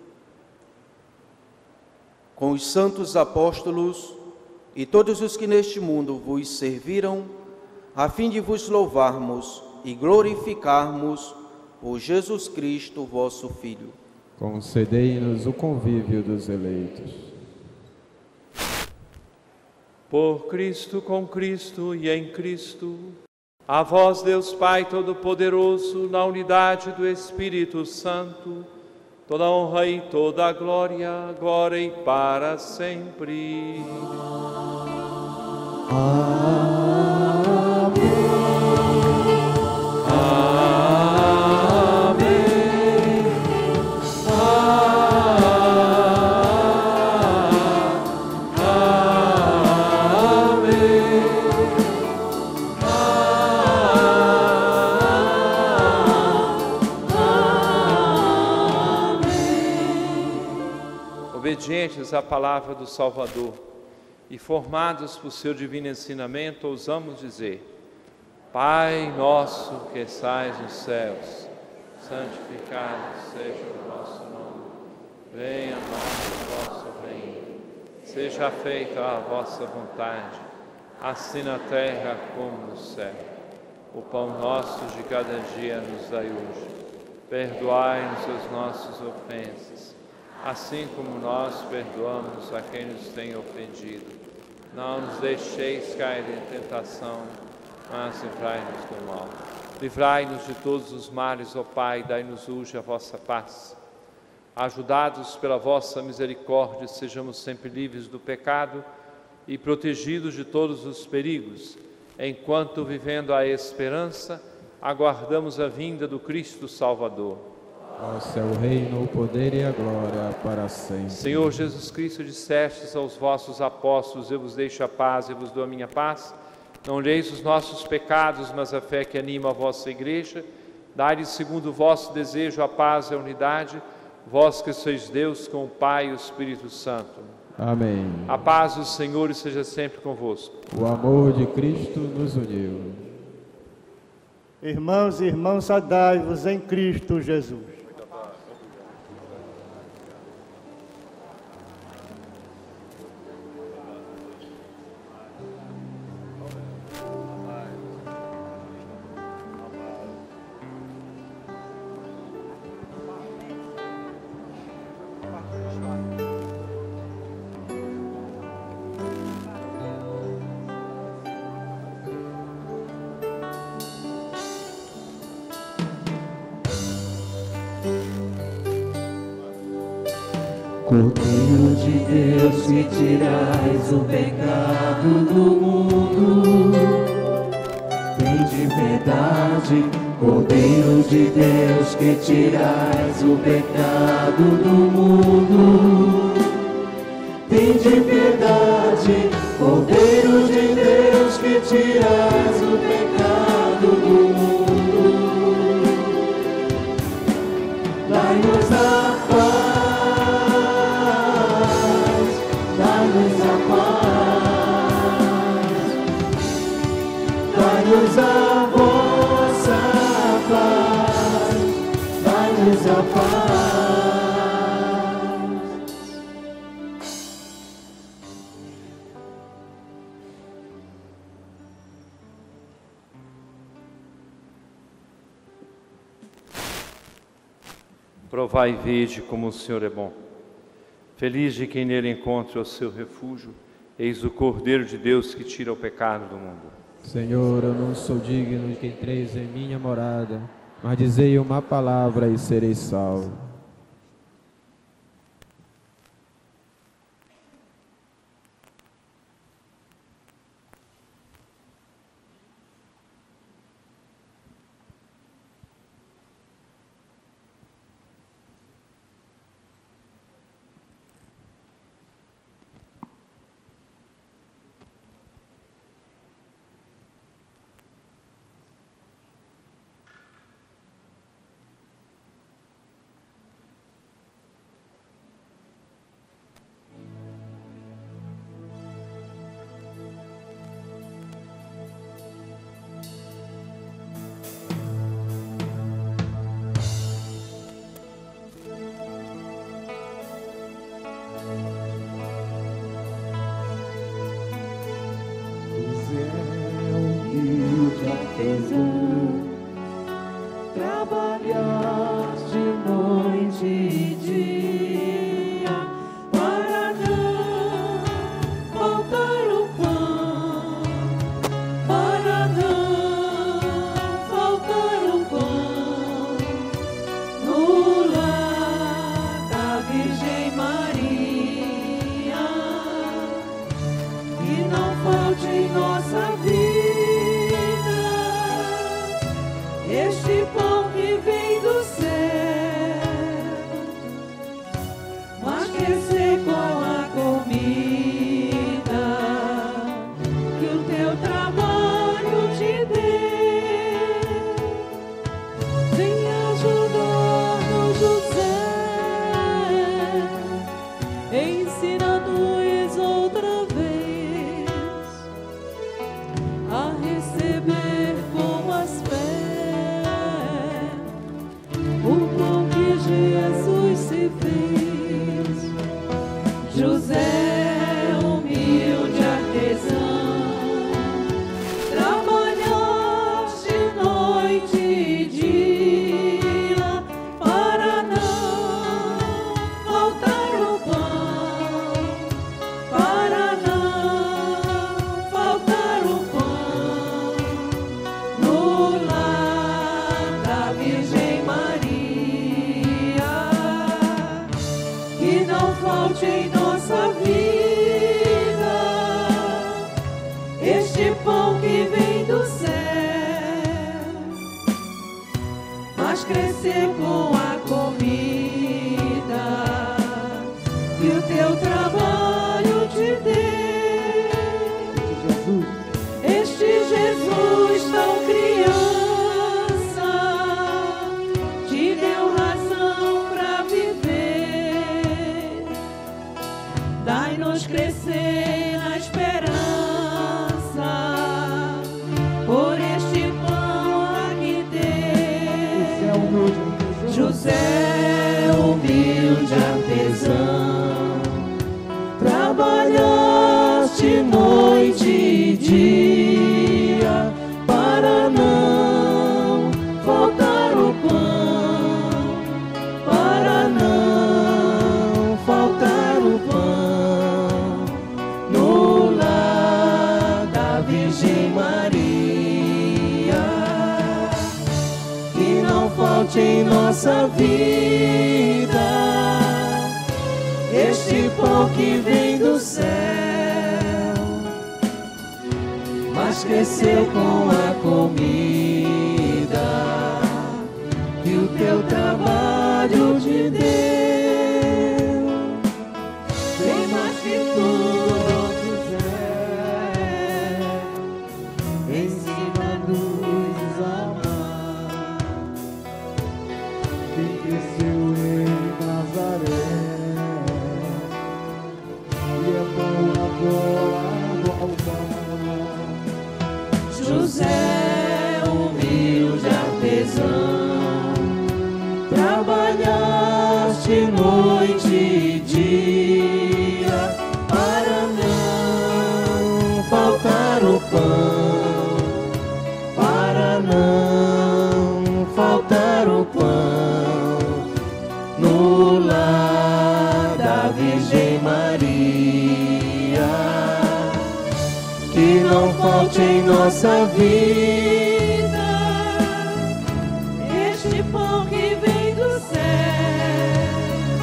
com os santos apóstolos e todos os que neste mundo vos serviram, a fim de vos louvarmos e glorificarmos por Jesus Cristo, vosso Filho. Concedei-nos o convívio dos eleitos. Por Cristo, com Cristo e em Cristo, a vós, Deus Pai Todo-Poderoso, na unidade do Espírito Santo, toda honra e toda a glória, agora e para sempre. Obedientes à palavra do Salvador e formados por seu divino ensinamento, ousamos dizer: Pai nosso que estais nos céus, santificado seja o vosso nome. Venha a nós o vosso reino. Seja feita a vossa vontade, assim na terra como no céu. O pão nosso de cada dia nos dai hoje. Perdoai-nos as nossas ofensas, assim como nós perdoamos a quem nos tem ofendido. Não nos deixeis cair em tentação, mas livrai-nos do mal. Livrai-nos de todos os males, ó Pai, dai-nos hoje a vossa paz. Ajudados pela vossa misericórdia, sejamos sempre livres do pecado e protegidos de todos os perigos, enquanto, vivendo a esperança, aguardamos a vinda do Cristo Salvador. Vosso é o reino, o poder e a glória para sempre. Senhor Jesus Cristo, dissestes aos vossos apóstolos: eu vos deixo a paz, eu vos dou a minha paz. Não olheis os nossos pecados, mas a fé que anima a vossa Igreja. Dai-lhe, segundo o vosso desejo, a paz e a unidade, vós que sois Deus com o Pai e o Espírito Santo. Amém. A paz do Senhor esteja sempre convosco. O amor de Cristo nos uniu. Irmãos e irmãs, saudai-vos em Cristo Jesus. Cordeiro de Deus, que tirais o pecado do mundo, vem de verdade. Cordeiro de Deus, que tirais o pecado do mundo, vem de verdade. Cordeiro de Deus, que tirais o pecado do mundo, dai-nos a paz. Dai-nos a vossa paz, dai-nos a paz. Provai e vede como o Senhor é bom. Feliz de quem nele encontra o seu refúgio. Eis o Cordeiro de Deus que tira o pecado do mundo. Senhor, eu não sou digno de que entreis em minha morada, mas dizei uma palavra e serei salvo. Trabalhaste noite e dia para não faltar o pão, para não faltar o pão no lar da Virgem Maria, e não falte em nossa vida este pão que vem do céu, mas crescer com a comida que o teu trabalho te deu. Vem ajudar-nos, José, ensina-nos outra vez a receber com as fés o pão que Jesus se fez. José, humilde artesão, trabalhaste noite e dia para não faltar o pão, para não faltar o pão no lar da Virgem Maria. Que não falte em nossa vida este pão que vem do céu, mas crescer com a comida que o teu trabalho te deu. Este Jesus tão criança te deu razão para viver. Dai-nos crescer na esperança por este pão aqui deu. José, humilde artesão, trabalhaste noite e dia para não faltar o pão, para não faltar o pão no lar da Virgem Maria. Que não falte em nossa vida este pão que vem do céu, mas cresceu com a comida que o teu trabalho te deu. Bem mais que tudo, José, ensina-nos a amar. Quem cresceu em Nazaré e é bom agora no altar. José, humilde artesão, trabalha não falte em nossa vida este pão que vem do céu,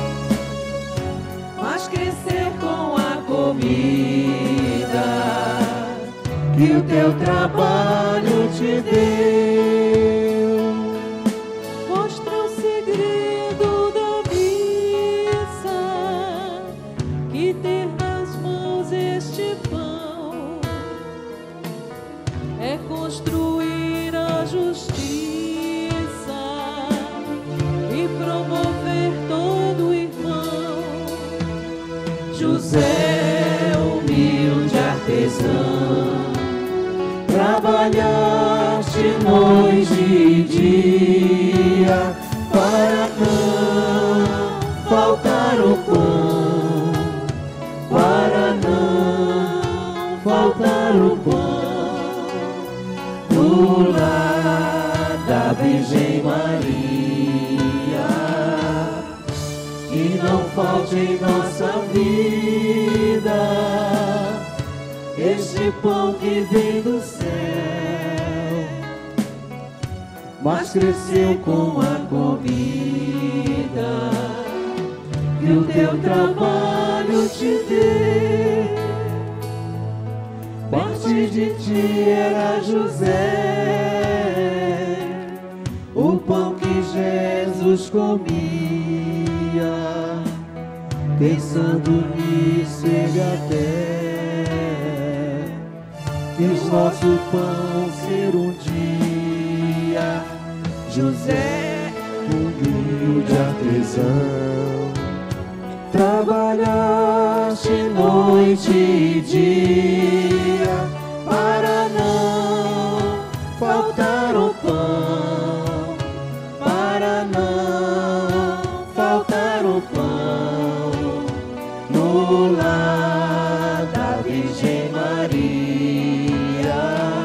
mas crescer com a comida que o teu trabalho te deu. Mostra o segredo da missa, que ter nas mãos este pão é construir a justiça e promover todo irmão. José, humilde artesão, trabalhaste noite e dia para não faltar o pão, para não faltar o pão no lar da Virgem Maria. Que não falte em nossa vida este pão que vem do céu, mas cresceu com a comida que o teu trabalho te deu. Parte de ti era José, o pão que Jesus comia. Pensando nisso ele até quis nosso pão ser um dia. José, humilde artesão, trabalhaste noite e dia para não faltar o pão, para não faltar o pão no lar da Virgem Maria.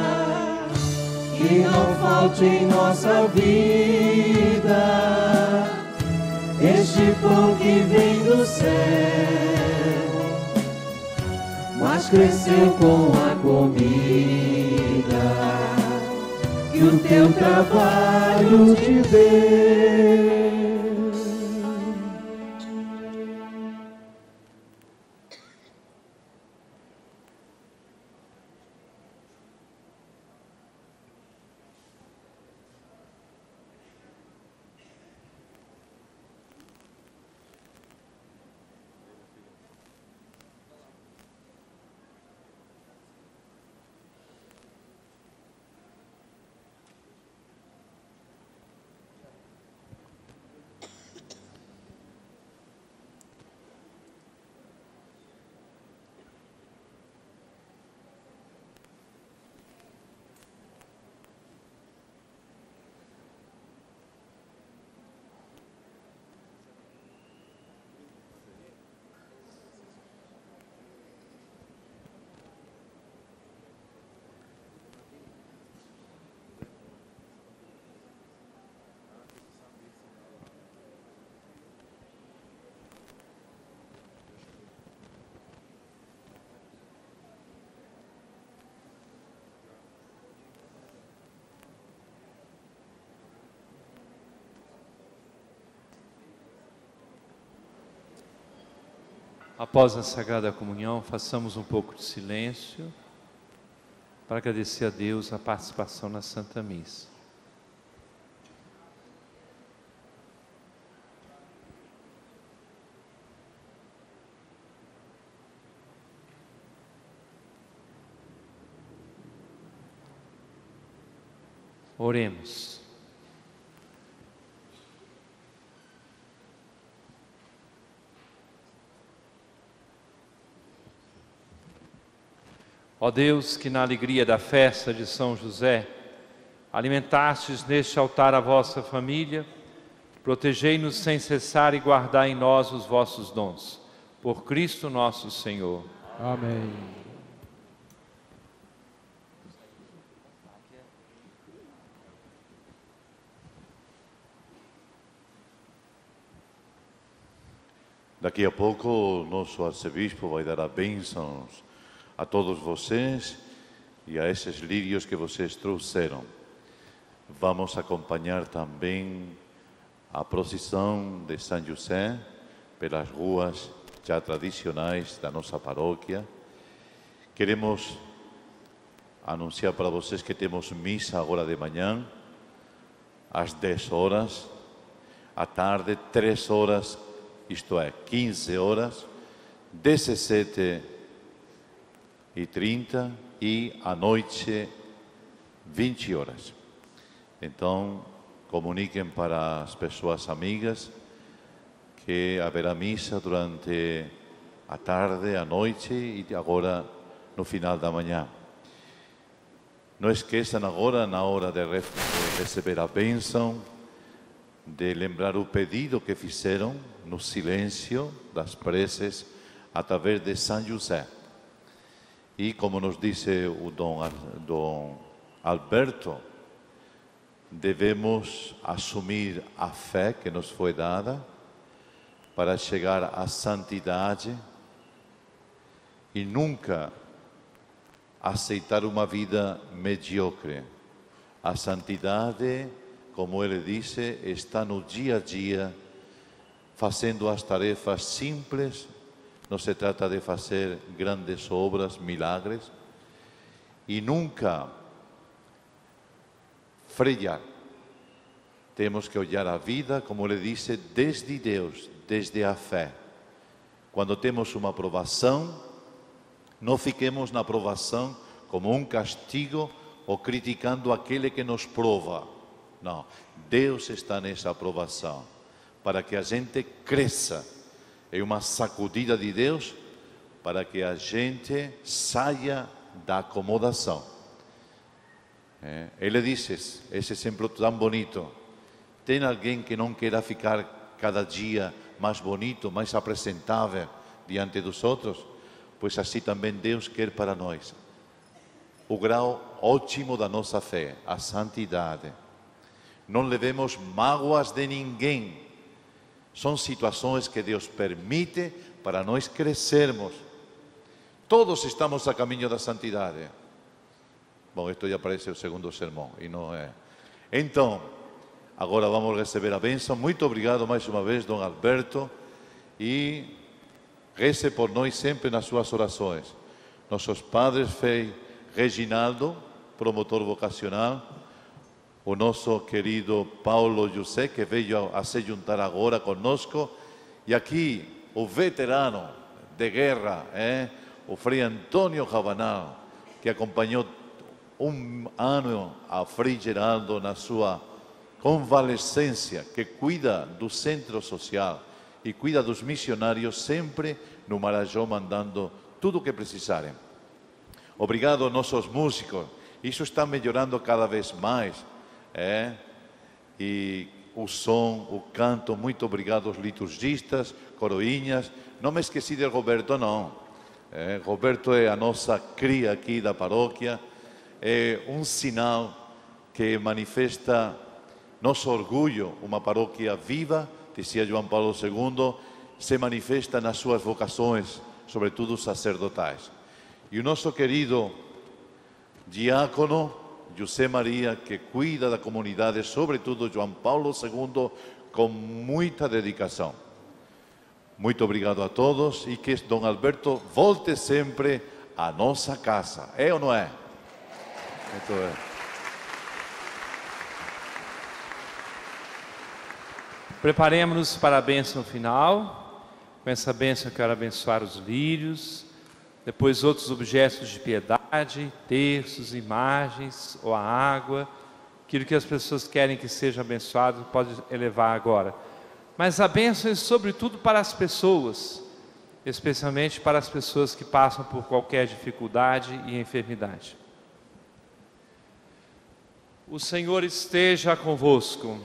Que não falte em nossa vida este pão que vem do céu, mas cresceu com a comida que o teu trabalho te deu. Após a Sagrada Comunhão, façamos um pouco de silêncio para agradecer a Deus a participação na Santa Missa. Oremos. Ó Deus, que na alegria da festa de São José, alimentastes neste altar a vossa família, protegei-nos sem cessar e guardai em nós os vossos dons. Por Cristo nosso Senhor. Amém. Daqui a pouco o nosso arcebispo vai dar as bênçãos a todos vocês e a esses lírios que vocês trouxeram. Vamos acompanhar também a procissão de São José pelas ruas já tradicionais da nossa paróquia. Queremos anunciar para vocês que temos missa agora de manhã, às dez horas, à tarde, três horas, isto é, quinze horas, dezessete e trinta e à noite, vinte horas. Então, comuniquem para as pessoas amigas que haverá missa durante a tarde, a noite e agora no final da manhã. Não esqueçam agora, na hora de receber a bênção, de lembrar o pedido que fizeram no silêncio das preces através de São José. E como nos disse o Dom, Dom Alberto, devemos assumir a fé que nos foi dada para chegar à santidade e nunca aceitar uma vida medíocre. A santidade, como ele disse, está no dia a dia, fazendo as tarefas simples. Não se trata de fazer grandes obras, milagres, e nunca frear. Temos que olhar a vida, como ele disse, desde Deus, desde a fé. Quando temos uma provação, não fiquemos na provação como um castigo ou criticando aquele que nos prova. Não, Deus está nessa provação para que a gente cresça. É uma sacudida de Deus para que a gente saia da acomodação. É, ele disse, esse exemplo tão bonito: tem alguém que não queira ficar cada dia mais bonito, mais apresentável diante dos outros? Pois assim também Deus quer para nós o grau ótimo da nossa fé, a santidade. Não levemos mágoas de ninguém. São situações que Deus permite para nós crescermos. Todos estamos a caminho da santidade. Bom, isto já parece o segundo sermão, e não é. Então, agora vamos receber a bênção. Muito obrigado mais uma vez, Dom Alberto, e reze por nós sempre nas suas orações. Nossos padres, Frei Reginaldo, promotor vocacional, o nosso querido Paulo José, que veio a se juntar agora conosco, e aqui o veterano de guerra, eh? o Frei Antônio Rabanal, que acompanhou um ano a Frei Geraldo na sua convalescência, que cuida do centro social e cuida dos missionários sempre no Marajó, mandando tudo o que precisarem. Obrigado aos nossos músicos, isso está melhorando cada vez mais. É, e o som, o canto, muito obrigado aos liturgistas, coroinhas. Não me esqueci de Roberto, não. É, Roberto é a nossa cria aqui da paróquia, é um sinal que manifesta nosso orgulho. Uma paróquia viva, dizia João Paulo segundo, se manifesta nas suas vocações, sobretudo sacerdotais. E o nosso querido diácono José Maria, que cuida da comunidade, sobretudo João Paulo segundo, com muita dedicação. Muito obrigado a todos e que Dom Alberto volte sempre à nossa casa. É ou não é? Muito é. Preparemos-nos para a bênção final. Com essa bênção eu quero abençoar os lírios, depois outros objetos de piedade, terços, imagens ou a água. Aquilo que as pessoas querem que seja abençoado, pode elevar agora. Mas a bênção é sobretudo para as pessoas, especialmente para as pessoas que passam por qualquer dificuldade e enfermidade. O Senhor esteja convosco.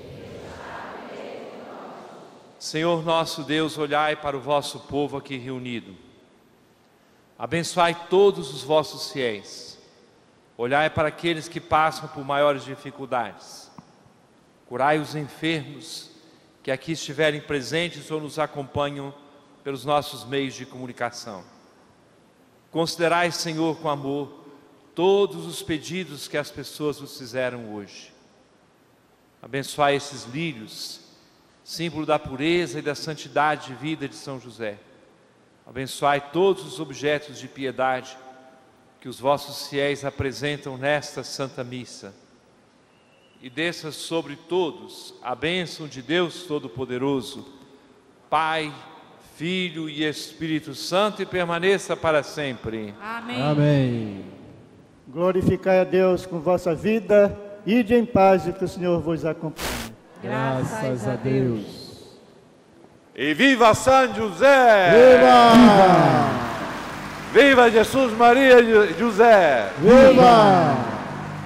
Senhor nosso Deus, olhai para o vosso povo aqui reunido. Abençoai todos os vossos fiéis. Olhai para aqueles que passam por maiores dificuldades. Curai os enfermos que aqui estiverem presentes ou nos acompanham pelos nossos meios de comunicação. Considerai, Senhor, com amor todos os pedidos que as pessoas vos fizeram hoje. Abençoai esses lírios, símbolo da pureza e da santidade de vida de São José. Abençoai todos os objetos de piedade que os vossos fiéis apresentam nesta Santa Missa. E desça sobre todos a bênção de Deus Todo-Poderoso, Pai, Filho e Espírito Santo, e permaneça para sempre. Amém. Amém. Glorificai a Deus com vossa vida, ide em paz e que o Senhor vos acompanhe. Graças a Deus. E viva São José! Viva! Viva Jesus Maria e José! Viva!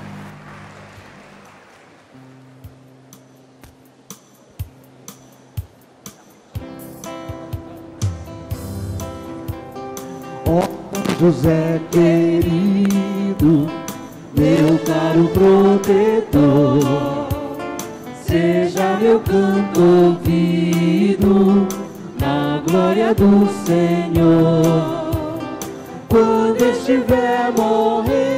Ó José querido, meu caro protetor, seja meu canto ouvido na glória do Senhor. Quando estiver morrendo,